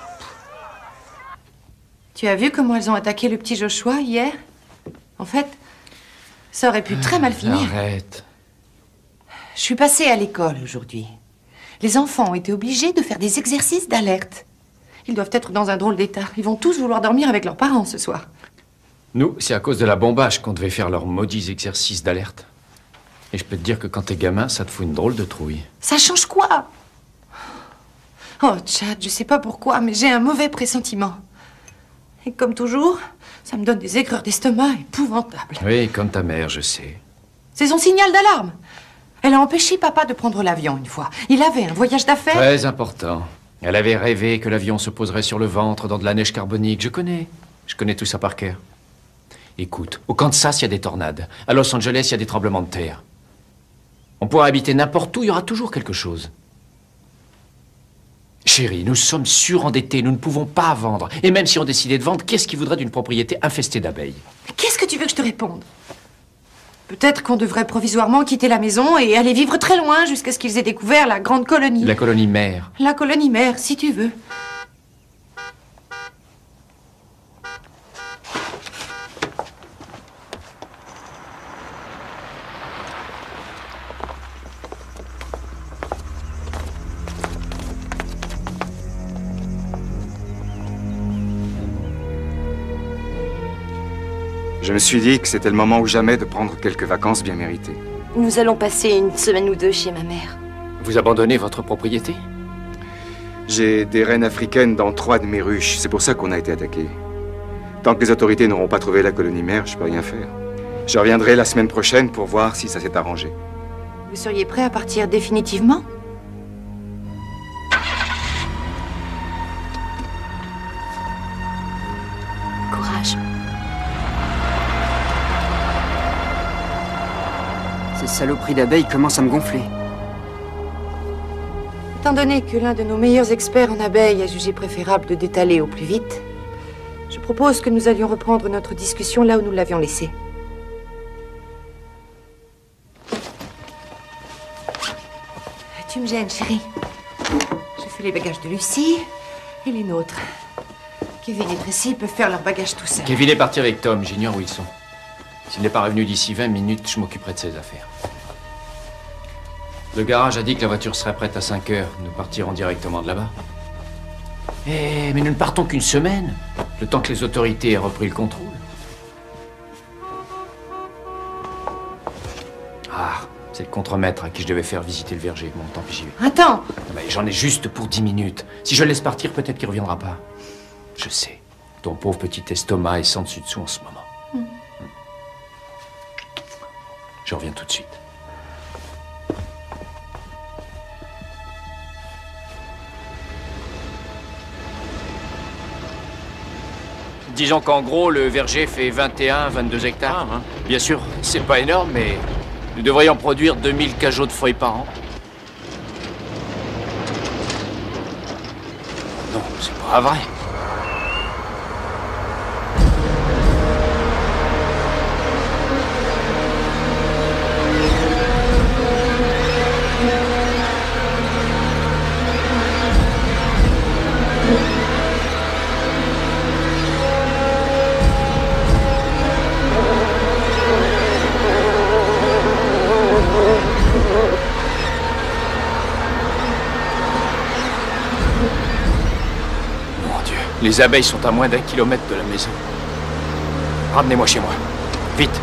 Tu as vu comment elles ont attaqué le petit Joshua hier? En fait, ça aurait pu très mal finir. Arrête. Je suis passée à l'école aujourd'hui. Les enfants ont été obligés de faire des exercices d'alerte. Ils doivent être dans un drôle d'état. Ils vont tous vouloir dormir avec leurs parents ce soir. Nous, c'est à cause de la bombage qu'on devait faire leurs maudits exercices d'alerte. Et je peux te dire que quand t'es gamin, ça te fout une drôle de trouille. Ça change quoi? Oh, Chad, je sais pas pourquoi, mais j'ai un mauvais pressentiment. Et comme toujours, ça me donne des aigreurs d'estomac épouvantables. Oui, comme ta mère, je sais. C'est son signal d'alarme. Elle a empêché papa de prendre l'avion une fois. Il avait un voyage d'affaires. Très important. Elle avait rêvé que l'avion se poserait sur le ventre dans de la neige carbonique. Je connais. Je connais tout ça par cœur. Écoute, au Kansas, il y a des tornades. À Los Angeles, il y a des tremblements de terre. On pourra habiter n'importe où, il y aura toujours quelque chose. Chérie, nous sommes surendettés, nous ne pouvons pas vendre. Et même si on décidait de vendre, qu'est-ce qui voudrait d'une propriété infestée d'abeilles? Qu'est-ce que tu veux que je te réponde? Peut-être qu'on devrait provisoirement quitter la maison et aller vivre très loin jusqu'à ce qu'ils aient découvert la grande colonie. La colonie mère. La colonie mère, si tu veux. Je me suis dit que c'était le moment ou jamais de prendre quelques vacances bien méritées. Nous allons passer une semaine ou deux chez ma mère. Vous abandonnez votre propriété? J'ai des reines africaines dans trois de mes ruches. C'est pour ça qu'on a été attaqués. Tant que les autorités n'auront pas trouvé la colonie mère, je peux rien faire. Je reviendrai la semaine prochaine pour voir si ça s'est arrangé. Vous seriez prêt à partir définitivement? Courage. Ces saloperies d'abeilles commencent à me gonfler. Étant donné que l'un de nos meilleurs experts en abeilles a jugé préférable de détaler au plus vite, je propose que nous allions reprendre notre discussion là où nous l'avions laissée. Tu me gênes, chérie. Je fais les bagages de Lucie et les nôtres. Kevin et Tracy peuvent faire leurs bagages tout seuls. Kevin est parti avec Tom, j'ignore où ils sont. S'il n'est pas revenu d'ici vingt minutes, je m'occuperai de ses affaires. Le garage a dit que la voiture serait prête à cinq heures. Nous partirons directement de là-bas. Eh, mais nous ne partons qu'une semaine, le temps que les autorités aient repris le contrôle. Ah, c'est le contremaître à qui je devais faire visiter le verger. Bon, tant pis, j'y vais. Attends! Mais j'en ai juste pour dix minutes. Si je le laisse partir, peut-être qu'il ne reviendra pas. Je sais. Ton pauvre petit estomac est sans dessus-dessous en ce moment. Mm. Je reviens tout de suite. Disons qu'en gros, le verger fait vingt et un, vingt-deux hectares. Hein. Bien sûr, c'est pas énorme, mais nous devrions produire deux mille cajots de feuilles par an. Non, c'est pas vrai. Les abeilles sont à moins d'un kilomètre de la maison. Ramenez-moi chez moi. Vite.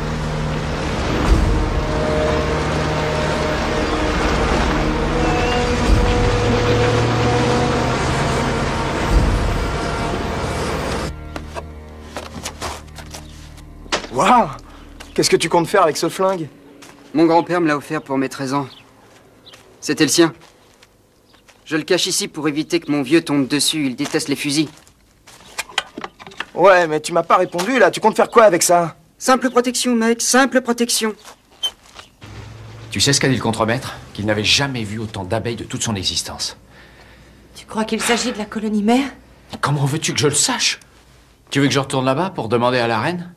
Waouh! Qu'est-ce que tu comptes faire avec ce flingue? Mon grand-père me l'a offert pour mes treize ans. C'était le sien. Je le cache ici pour éviter que mon vieux tombe dessus. Il déteste les fusils. Ouais, mais tu m'as pas répondu, là. Tu comptes faire quoi avec ça? Simple protection, mec. Simple protection. Tu sais ce qu'a dit le contremaître? Qu'il n'avait jamais vu autant d'abeilles de toute son existence. Tu crois qu'il s'agit de la colonie mère? Comment veux-tu que je le sache? Tu veux que je retourne là-bas pour demander à la reine?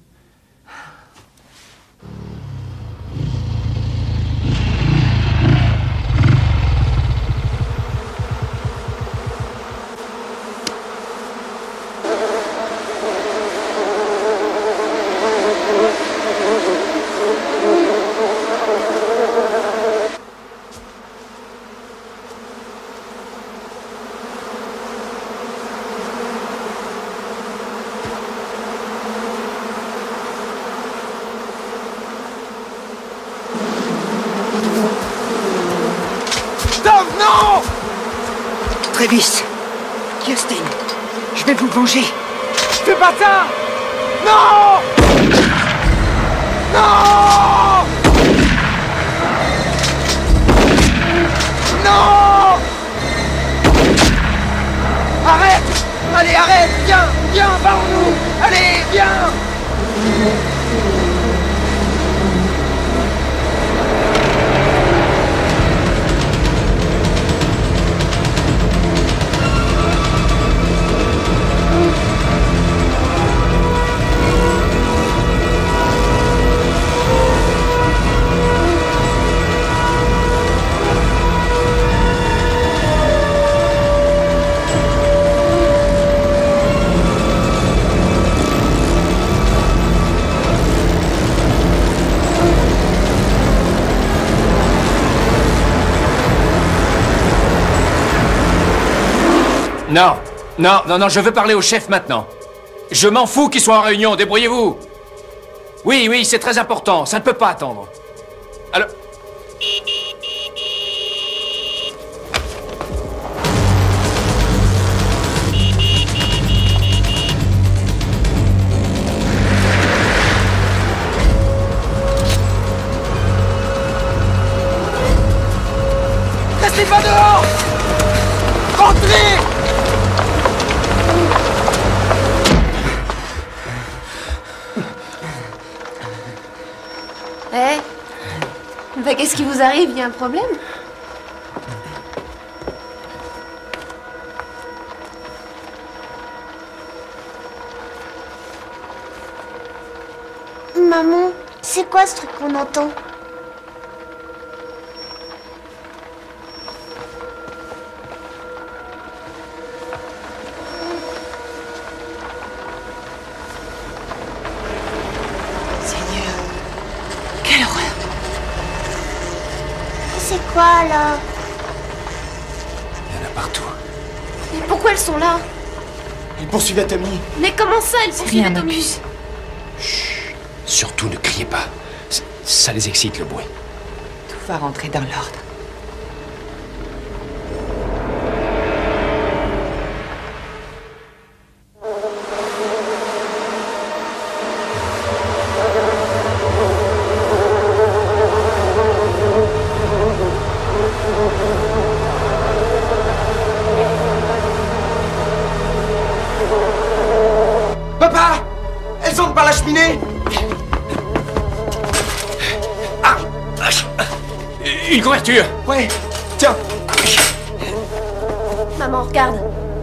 Travis, Kirsten, je vais vous venger. Fais pas ça! Non! Non! Non! Arrête! Allez, arrête! Viens! Viens, pars-nous! Allez, viens! Non, non, non, non, je veux parler au chef maintenant. Je m'en fous qu'ils soient en réunion, débrouillez-vous. Oui, oui, c'est très important, ça ne peut pas attendre. Alors... Restez pas dehors! Rentrez! Eh Bah qu'est-ce qui vous arrive? Il y a un problème? Maman, c'est quoi ce truc qu'on entend? Quelle horreur! C'est quoi là? Il y en a partout. Mais pourquoi elles sont là? Ils poursuivaient Tommy. Mais comment ça, elles poursuivent Tommy? Surtout ne criez pas. Ça, ça les excite, le bruit. Tout va rentrer dans l'ordre. Papa! Elles entrent par la cheminée! Ah! Une couverture! Ouais, tiens! Maman, regarde.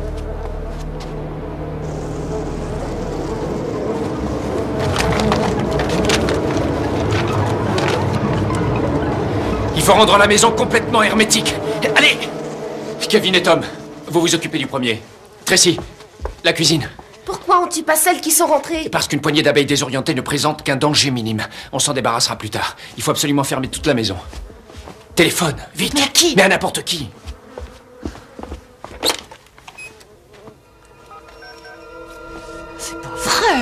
Il faut rendre la maison complètement hermétique. Allez! Kevin et Tom, vous vous occupez du premier. Tracy, la cuisine. Pourquoi on tue pas celles qui sont rentrées? Parce qu'une poignée d'abeilles désorientées ne présente qu'un danger minime. On s'en débarrassera plus tard. Il faut absolument fermer toute la maison. Téléphone, vite! Mais à qui? Mais à n'importe qui! C'est pas vrai!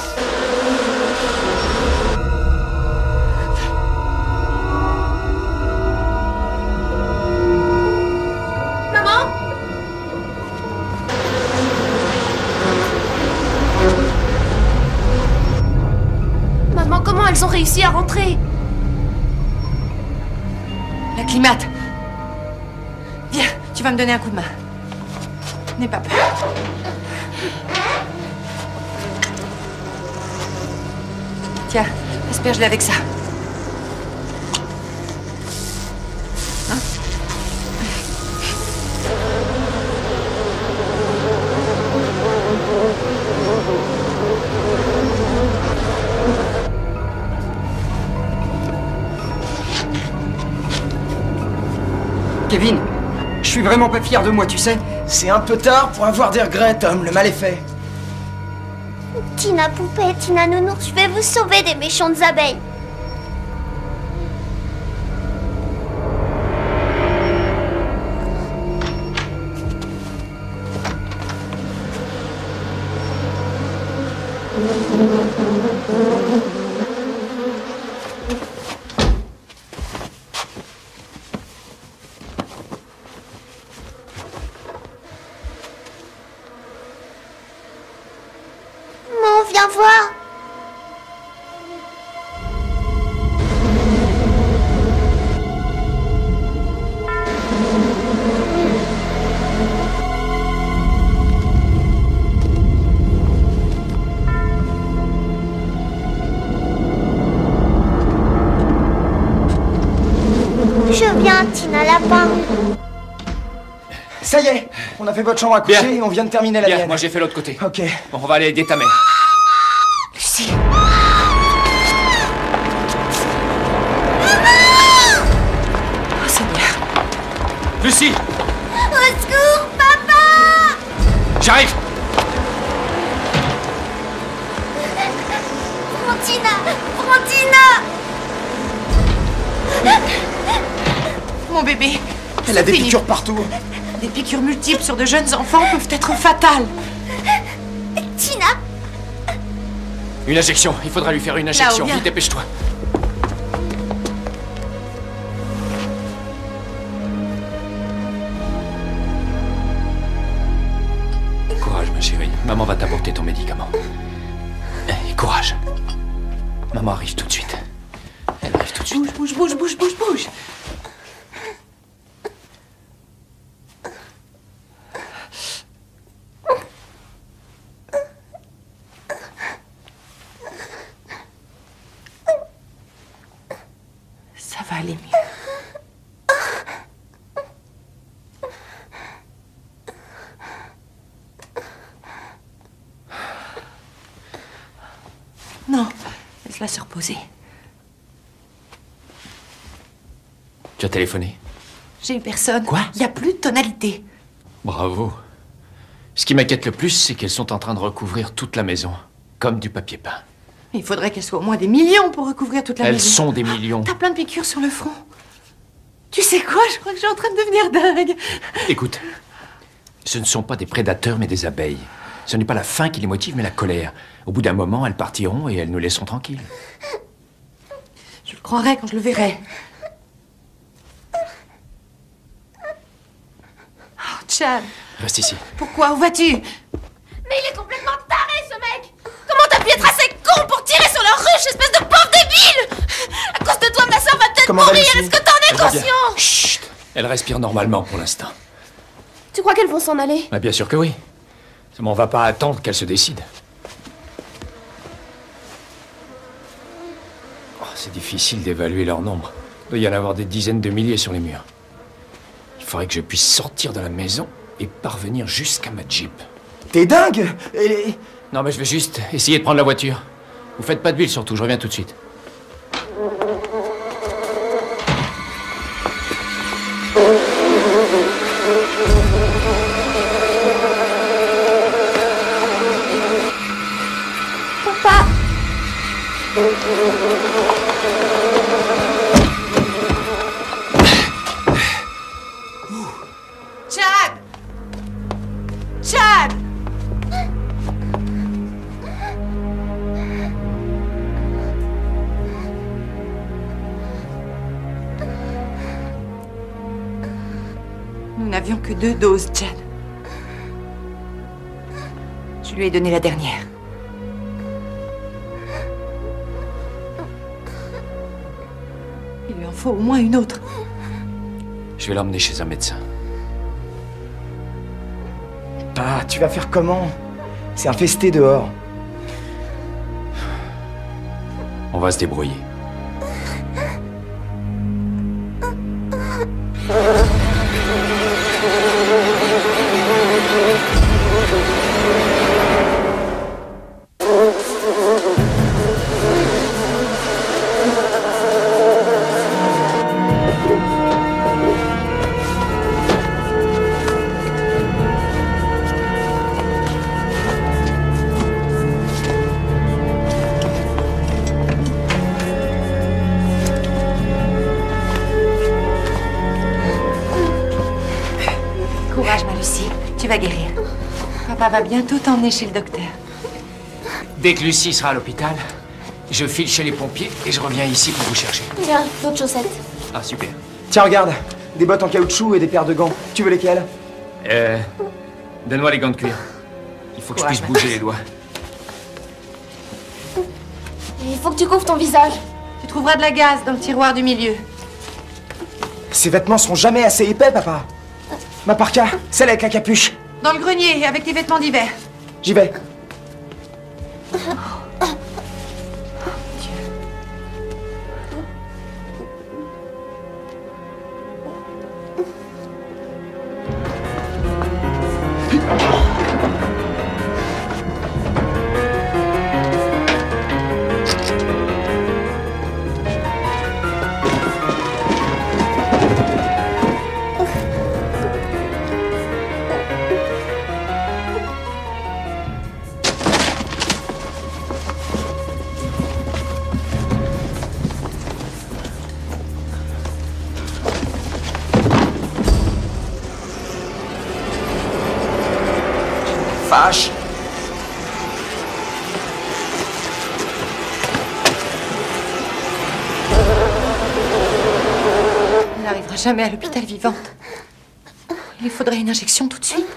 Maman? Maman, comment elles ont réussi à rentrer? La climate! Viens, tu vas me donner un coup de main. N'aie pas peur. Tiens, asperge-les avec ça. Hein? Kevin, je suis vraiment pas fier de moi, tu sais. C'est un peu tard pour avoir des regrets, Tom. Le mal est fait. Tina Poupée, Tina Nounours, je vais vous sauver des méchantes abeilles. Maman, viens voir. Je viens, Tina Lapin. Ça y est, on a fait votre chambre à coucher Bien. et on vient de terminer la Bien, mienne. moi j'ai fait l'autre côté. Ok. Bon, on va aller aider ta mère. Lucie! Oh Seigneur! Lucie! Au secours, papa! J'arrive! Frontina! Frontina! Mon bébé! Elle a des fini. piqûres partout. Des piqûres multiples sur de jeunes enfants peuvent être fatales. Tina! Une injection. Il faudra lui faire une injection. Vite, dépêche-toi. Courage, ma chérie. Maman va t'apporter ton médicament. Et courage. Maman arrive tout de suite. Elle arrive tout de suite. Bouge, bouge, bouge, bouge, bouge, bouge. Ça va aller mieux. Non, laisse-la se reposer. Tu as téléphoné? J'ai eu personne. Quoi? Il n'y a plus de tonalité. Bravo. Ce qui m'inquiète le plus, c'est qu'elles sont en train de recouvrir toute la maison, comme du papier peint. Il faudrait qu'elles soient au moins des millions pour recouvrir toute la Elles maison. sont des millions. T'as plein de piqûres sur le front. Tu sais quoi? Je crois que je suis en train de devenir dingue. Écoute, ce ne sont pas des prédateurs, mais des abeilles. Ce n'est pas la faim qui les motive, mais la colère. Au bout d'un moment, elles partiront et elles nous laisseront tranquilles. Je le croirai quand je le verrai. Oh, Chad. Reste ici. Pourquoi? Où vas-tu? Mais il est complètement taré, ce mec! Comment t'as pu être assez con pour tirer sur leur ruche, espèce de pauvre débile! À cause de toi, ma soeur va peut-être mourir, est-ce que t'en es Elle va bien. conscient? Chut. Elle respire normalement pour l'instant. Tu crois qu'elles vont s'en aller? Ah, bien sûr que oui. Seulement, on va pas attendre qu'elles se décident. Oh, c'est difficile d'évaluer leur nombre. Il doit y en avoir des dizaines de milliers sur les murs. Il faudrait que je puisse sortir de la maison et parvenir jusqu'à ma Jeep. T'es dingue? Elle est... Non, mais je vais juste essayer de prendre la voiture. Vous faites pas de ville surtout, je reviens tout de suite. Papa! Chad! Chad! Nous n'avions que deux doses, Chad. Je lui ai donné la dernière. Il lui en faut au moins une autre. Je vais l'emmener chez un médecin. Ah, tu vas faire comment? C'est infesté dehors. On va se débrouiller. Courage, ma Lucie. Tu vas guérir. Papa va bientôt t'emmener chez le docteur. Dès que Lucie sera à l'hôpital, je file chez les pompiers et je reviens ici pour vous chercher. Viens, d'autres chaussettes. Ah, super. Tiens, regarde. Des bottes en caoutchouc et des paires de gants. Tu veux lesquelles? Euh... Donne-moi les gants de cuir. Il faut que je puisse bouger les doigts. Il faut que tu couvres ton visage. Tu trouveras de la gaze dans le tiroir du milieu. Ces vêtements seront jamais assez épais, papa. Ma parka, celle avec la capuche. Dans le grenier, avec tes vêtements d'hiver. J'y vais. lâche. Elle n'arrivera jamais à l'hôpital vivante. Il lui faudrait une injection tout de suite.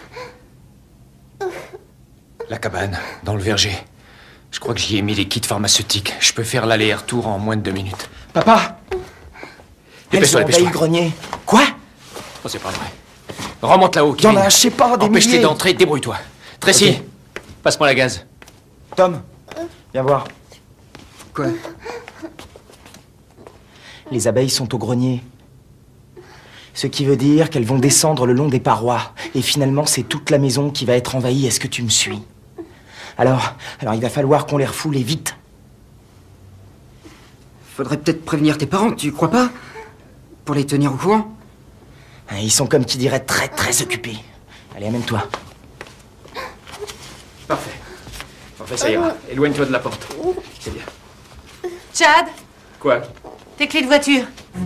La cabane, dans le verger. Je crois que j'y ai mis les kits pharmaceutiques. Je peux faire l'aller-retour en moins de deux minutes. Papa! Dépêche-toi, Elles ont envahi dépêche-toi. le grenier. Quoi? Oh, c'est pas vrai. Remonte là-haut, Il y en Kevin. a, je sais pas, des Empêche-les milliers. d'entrer, débrouille-toi. Tracy, Ok. passe-moi la gaz. Tom, viens voir. Quoi? Les abeilles sont au grenier. Ce qui veut dire qu'elles vont descendre le long des parois. Et finalement, c'est toute la maison qui va être envahie. Est-ce que tu me suis? Alors, alors il va falloir qu'on les refoule et vite. Faudrait peut-être prévenir tes parents, tu crois pas? Pour les tenir au courant? Ils sont comme qui dirait très très occupés. Allez, amène-toi. Parfait. Parfait, ça ira. Éloigne-toi de la porte. C'est bien. Chad, Quoi? tes clés de voiture.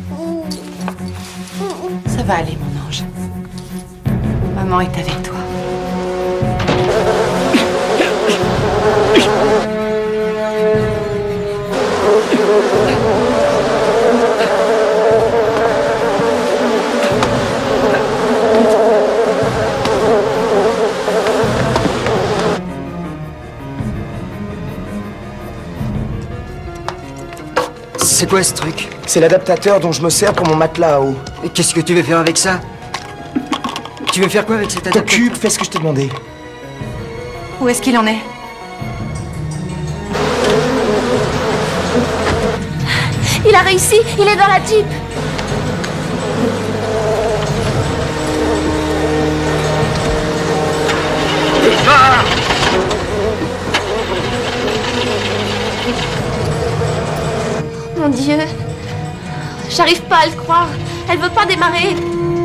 Ça va aller, mon ange. Maman est avec toi. C'est quoi ce truc? C'est l'adaptateur dont je me sers pour mon matelas à eau. Et qu'est-ce que tu veux faire avec ça? Tu veux faire quoi avec cet adaptateur? T'occupe, fais ce que je t'ai demandé. Où est-ce qu'il en est? Il a réussi, il est dans la Jeep. Mon Dieu, j'arrive pas à le croire. Elle veut pas démarrer.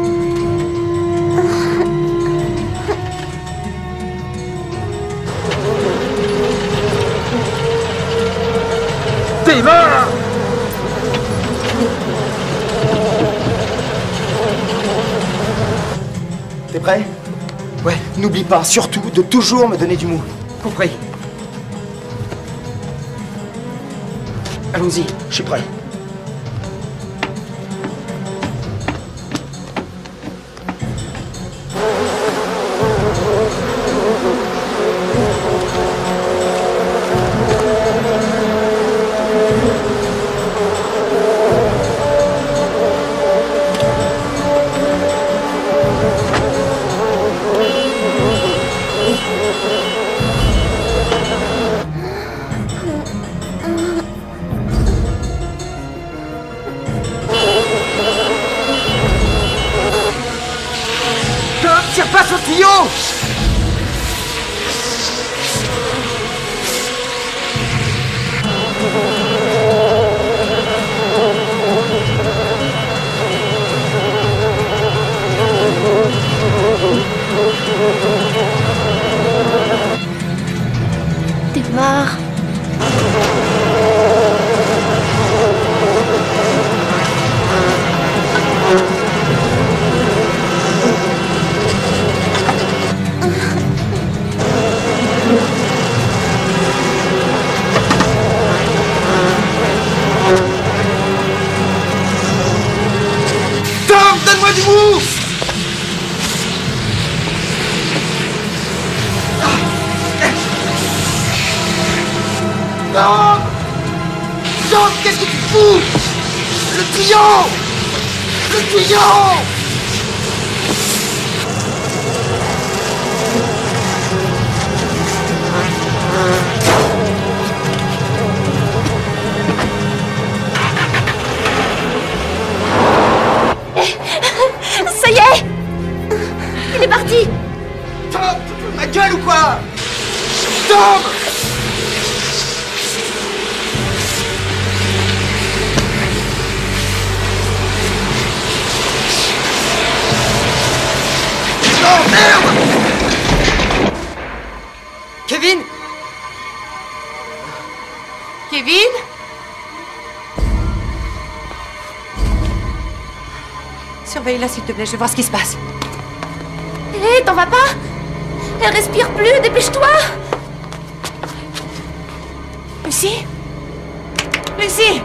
Démarre! T'es prêt? Ouais. N'oublie pas, surtout, de toujours me donner du mou. Compris. Allons-y. Je suis prêt. Tire pas sur le tuyau! Démarre. Tom, donne-moi du mou! Non! Tom, qu'est-ce que tu fous? Le tuyau! Le tuyau! Ça y est. Il est parti. Tom, tu te fous de ma gueule ou quoi? Tom! Non, merde! Kevin! Kevin? Surveille-la, s'il te plaît, je vais voir ce qui se passe. Hé, t'en vas pas? Elle respire plus, dépêche-toi! Lucie? Lucie!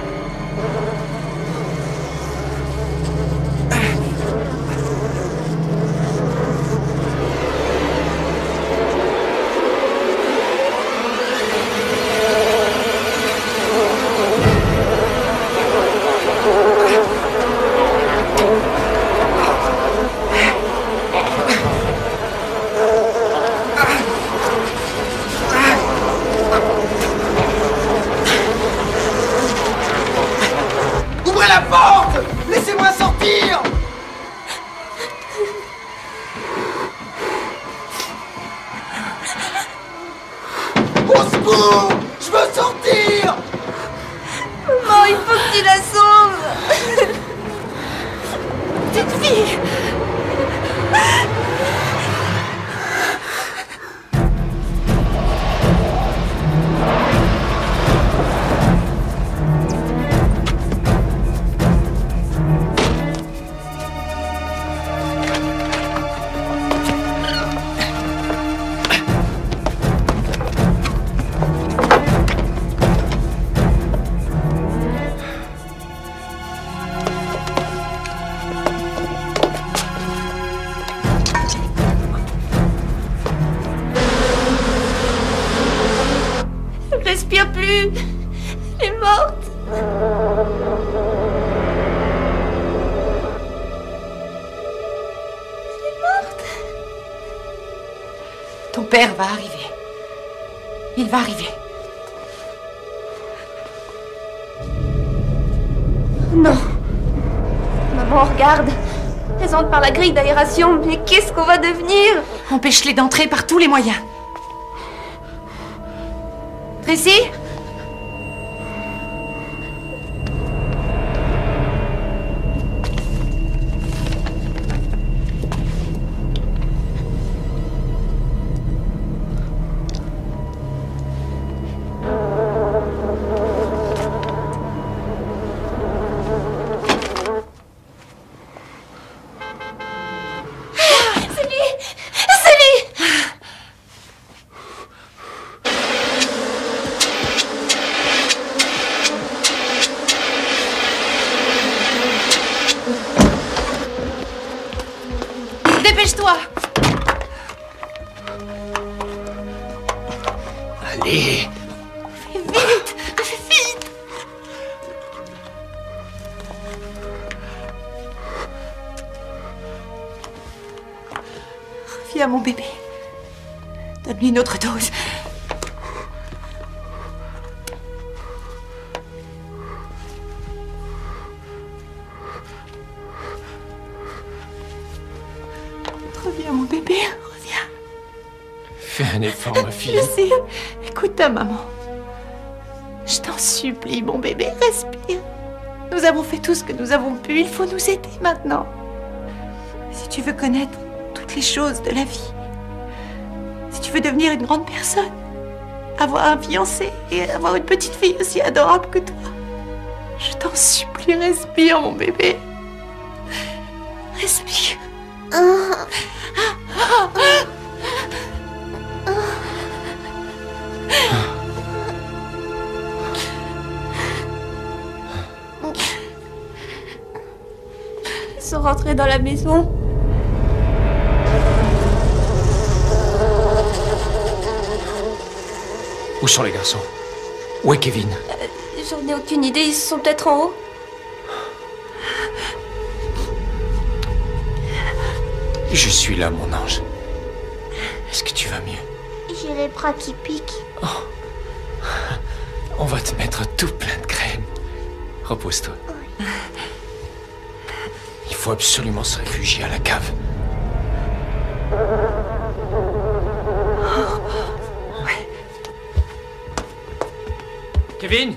Ouvrez la porte! Laissez-moi sortir! Au secours! Je veux sortir! Maman, il faut que tu la sauves! Petite fille! Elle respire plus! Elle est morte! Elle est morte! Ton père va arriver. Il va arriver. Non! Maman, regarde! Elles entrent par la grille d'aération, mais qu'est-ce qu'on va devenir? Empêche-les d'entrer par tous les moyens. Tracy? C'est lui! C'est lui! Dépêche-toi! Allez! Fais vite! Fais vite! Viens, mon bébé. Donne-lui une autre dose. Reviens, mon bébé, reviens. Fais un effort, ma fille. Je sais. Écoute ta maman. Je t'en supplie, mon bébé, respire. Nous avons fait tout ce que nous avons pu. Il faut nous aider maintenant. Si tu veux connaître toutes les choses de la vie, si tu veux devenir une grande personne, avoir un fiancé et avoir une petite fille aussi adorable que toi, je t'en supplie, respire, mon bébé. Respire. Ils sont rentrés dans la maison. Où sont les garçons? Où est Kevin? Euh, J'en ai aucune idée, ils sont peut-être en haut. Je suis là, mon ange. Est-ce que tu vas mieux? J'ai les bras qui piquent. On va te mettre tout plein de crème. Repose-toi. Il faut absolument se réfugier à la cave. Kevin?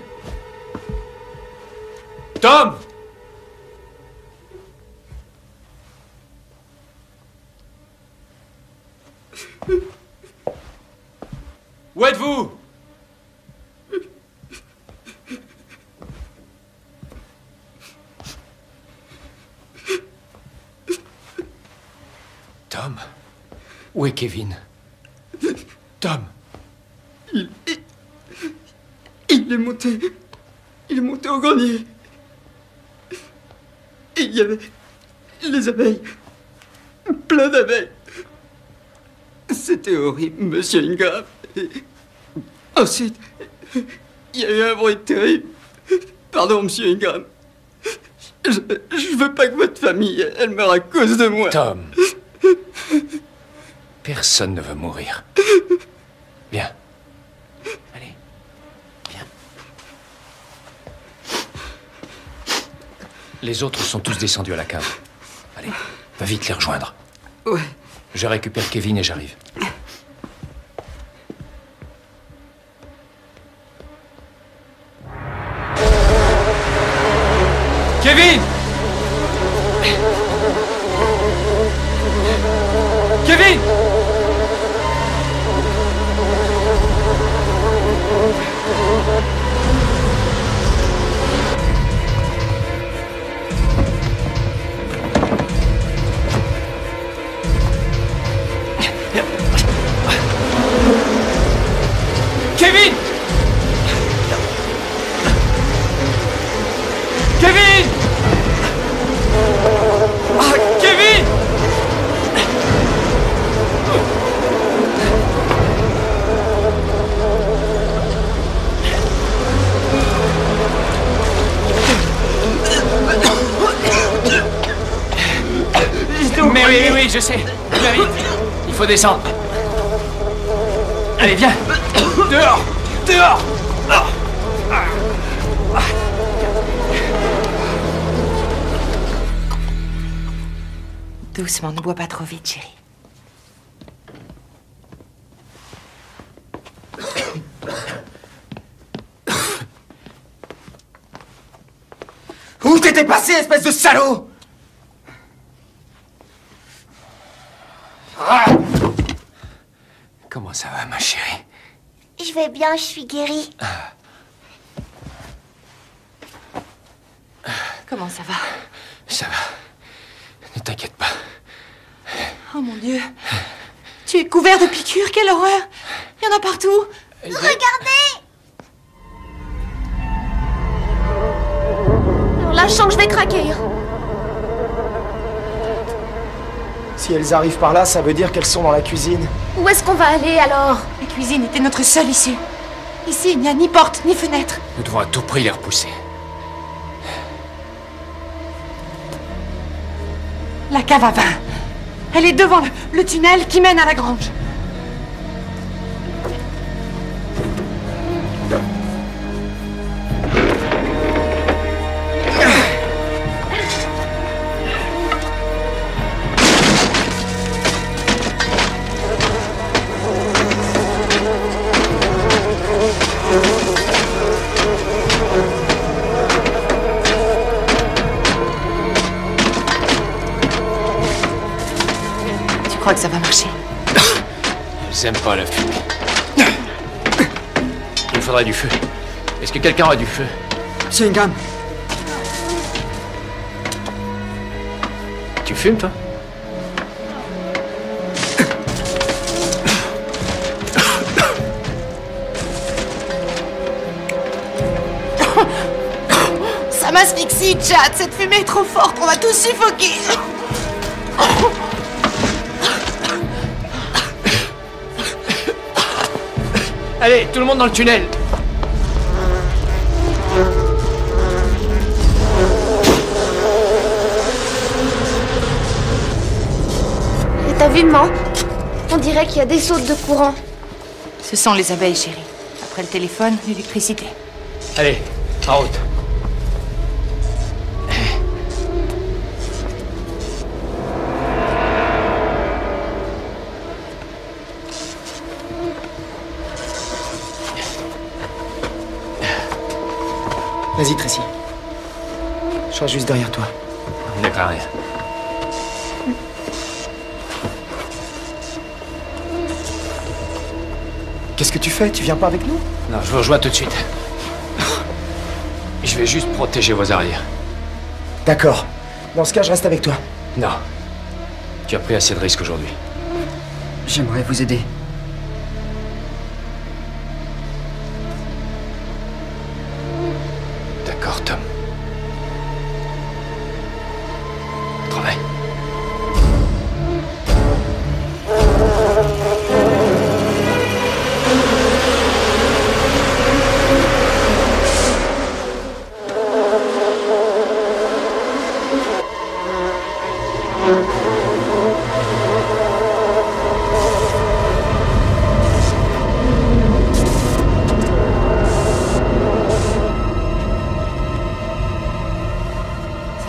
Tom? Où êtes-vous? Tom? Où est Kevin? Tom. Il, il, il est monté... Il est monté au grenier. Et il y avait les abeilles. Plein d'abeilles. C'était horrible, monsieur Ingram. Et ensuite, il y a eu un bruit terrible. Pardon, monsieur Ingram. Je, je veux pas que votre famille, elle meure à cause de moi. Tom. Personne ne veut mourir. Viens. Allez. Viens. Les autres sont tous descendus à la cave. Allez, va vite les rejoindre. Ouais. Je récupère Kevin et j'arrive. Kevin! Kevin! Kevin! Kevin! Ah, Kevin! Mais oui, oui, oui, je sais. Viens vite. Il faut descendre. Allez, viens. Dehors! Dehors! Doucement, ne bois pas trop vite, chérie. Où t'étais passé, espèce de salaud? Ah! Comment ça va, ma chérie? Je vais bien, je suis guérie. Comment ça va? Ça va. Ne t'inquiète pas. Oh mon Dieu. Tu es couvert de piqûres, quelle horreur! Il y en a partout. Regardez! Alors là, je sens que je vais craquer. Si elles arrivent par là, ça veut dire qu'elles sont dans la cuisine. Où est-ce qu'on va aller alors? La cuisine était notre seule issue. Ici, il n'y a ni porte, ni fenêtre. Nous devons à tout prix les repousser. La cave à vin. Elle est devant le, le tunnel qui mène à la grange. Je crois que ça va marcher. Ils aiment pas la fumée. Il me faudrait du feu. Est-ce que quelqu'un a du feu? Monsieur Ingram. Tu fumes, toi? Ça m'asphyxie, Chad. Cette fumée est trop forte. On va tous suffoquer. Allez, tout le monde dans le tunnel. Et t'as vu, maman? On dirait qu'il y a des sautes de courant. Ce sont les abeilles, chérie. Après le téléphone, l'électricité. Allez, en route. Vas-y, Tracy. Je serai juste derrière toi. On n'est pas rien. Qu'est-ce que tu fais? Tu viens pas avec nous? Non, je vous rejoins tout de suite. Je vais juste protéger vos arrières. D'accord. Dans ce cas, je reste avec toi. Non. Tu as pris assez de risques aujourd'hui. J'aimerais vous aider.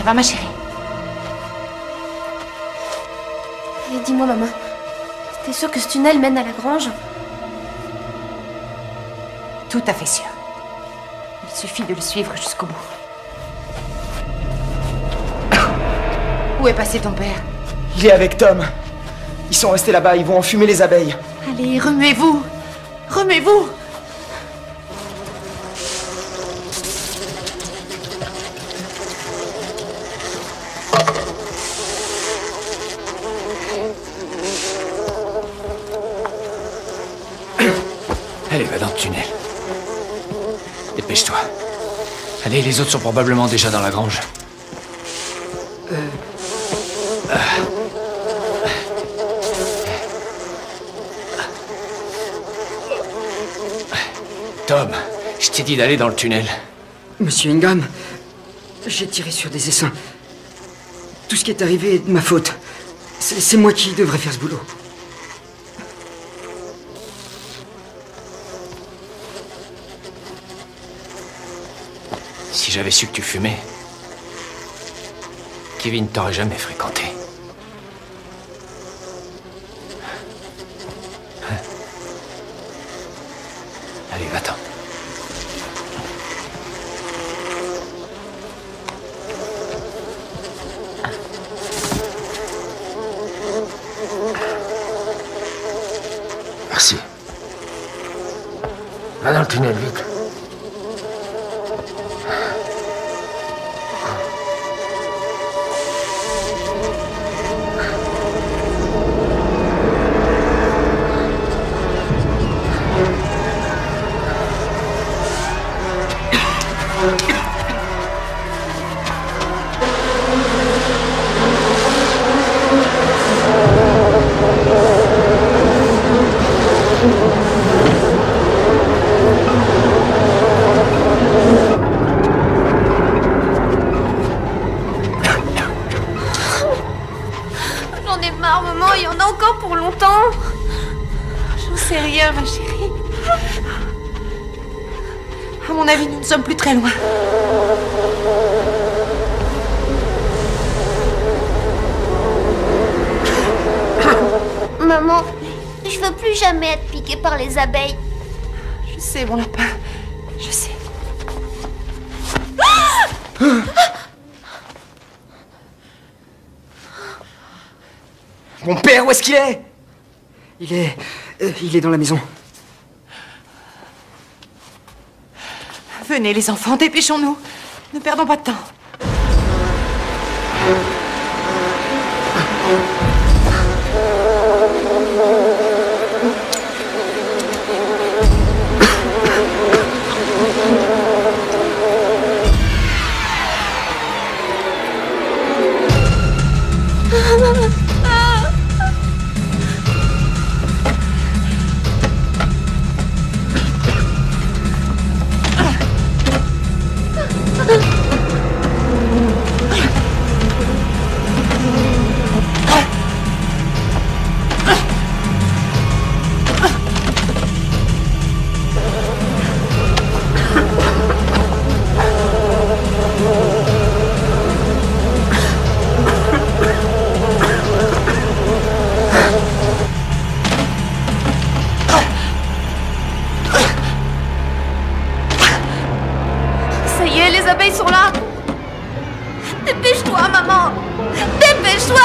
va, ma chérie? Et dis-moi, maman, t'es sûre que ce tunnel mène à la grange? Tout à fait sûr. Il suffit de le suivre jusqu'au bout. Où est passé ton père? Il est avec Tom. Ils sont restés là-bas, ils vont enfumer les abeilles. Allez, remuez-vous. Remuez-vous. Allez, va dans le tunnel. Dépêche-toi. Allez, les autres sont probablement déjà dans la grange. Euh... Ah. Tom, je t'ai dit d'aller dans le tunnel. Monsieur Ingham, j'ai tiré sur des essaims. Tout ce qui est arrivé est de ma faute. C'est c'est moi qui devrais faire ce boulot. Si j'avais su que tu fumais, Kevin t'aurait jamais fréquenté. Allez, va-t'en. Merci. Va dans le tunnel, vite. J'en ai marre, maman, il y en a encore pour longtemps. J'en sais rien, ma chérie. À mon avis, nous ne sommes plus très loin. Maman, je veux plus jamais être piquée par les abeilles. Je sais, mon lapin. Je sais. Mon père, où est-ce qu'il est? Il est... euh, il est dans la maison. Venez, les enfants, dépêchons-nous. Ne perdons pas de temps. Ça y est, les abeilles sont là. Dépêche-toi, maman. Dépêche-toi.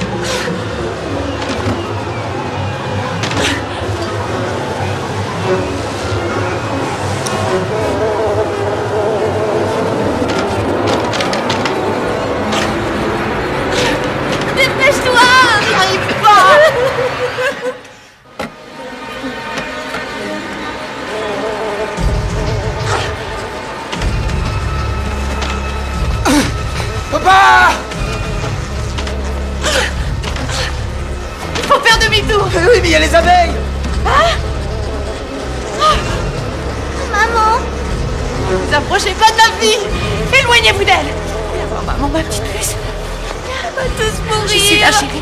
Dépêche-toi. J'arrive pas. Papa! Il faut faire demi-tour. Oui, mais il y a les abeilles. Hein? Maman. Ne vous approchez pas de ma fille. Éloignez-vous d'elle. Viens voir maman, ma petite puce. On va tous mourir. Je suis là, chérie.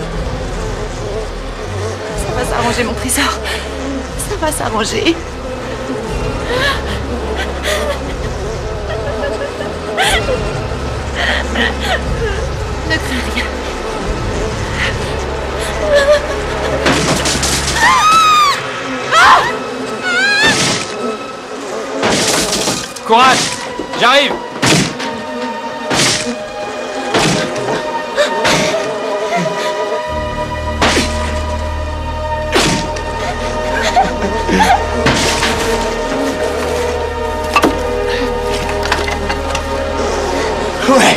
Ça va s'arranger, mon trésor. Ça va s'arranger. Ne crains rien. Courage! J'arrive! Ouais.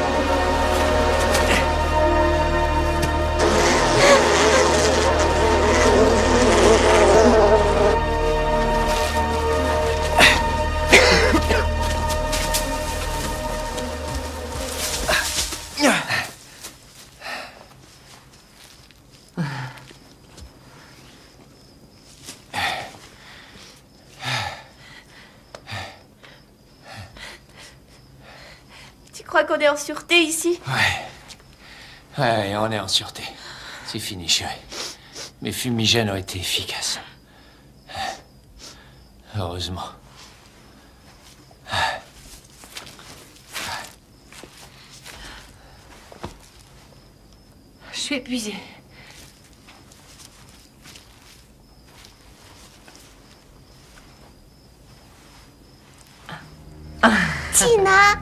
Tu crois qu'on est en sûreté ici? Ouais. Ouais, on est en sûreté. C'est fini, chérie. Mes fumigènes ont été efficaces. Heureusement. Je suis épuisée. Tina!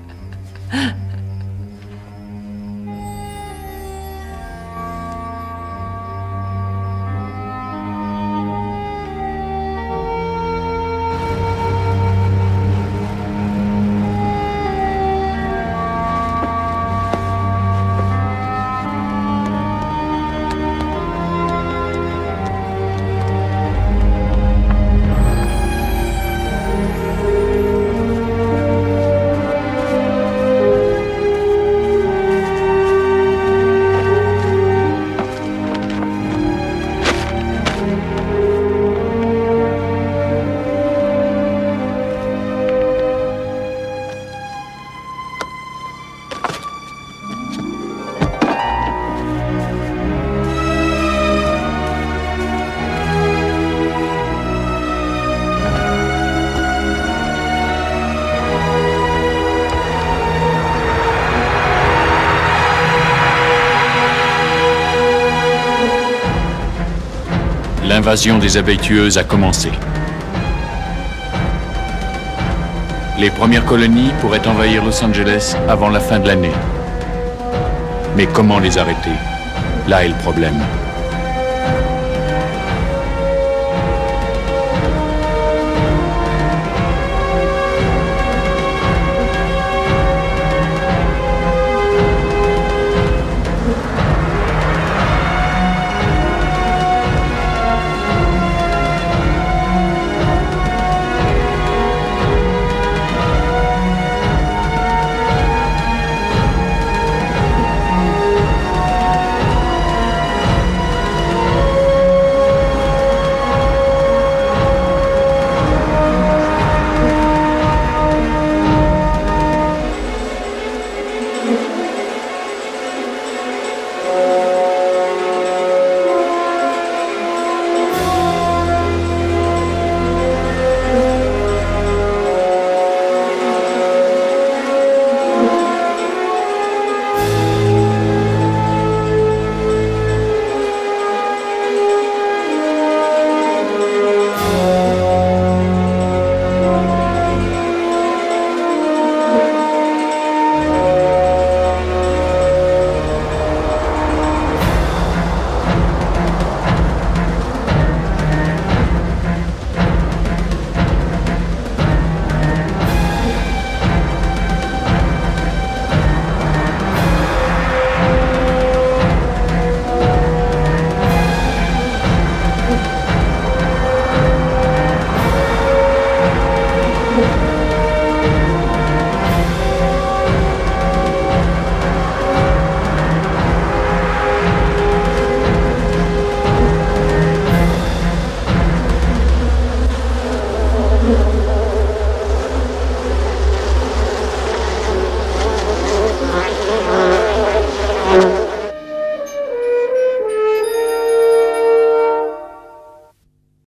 L'invasion des abeilles tueuses a commencé. Les premières colonies pourraient envahir Los Angeles avant la fin de l'année. Mais comment les arrêter? Là est le problème.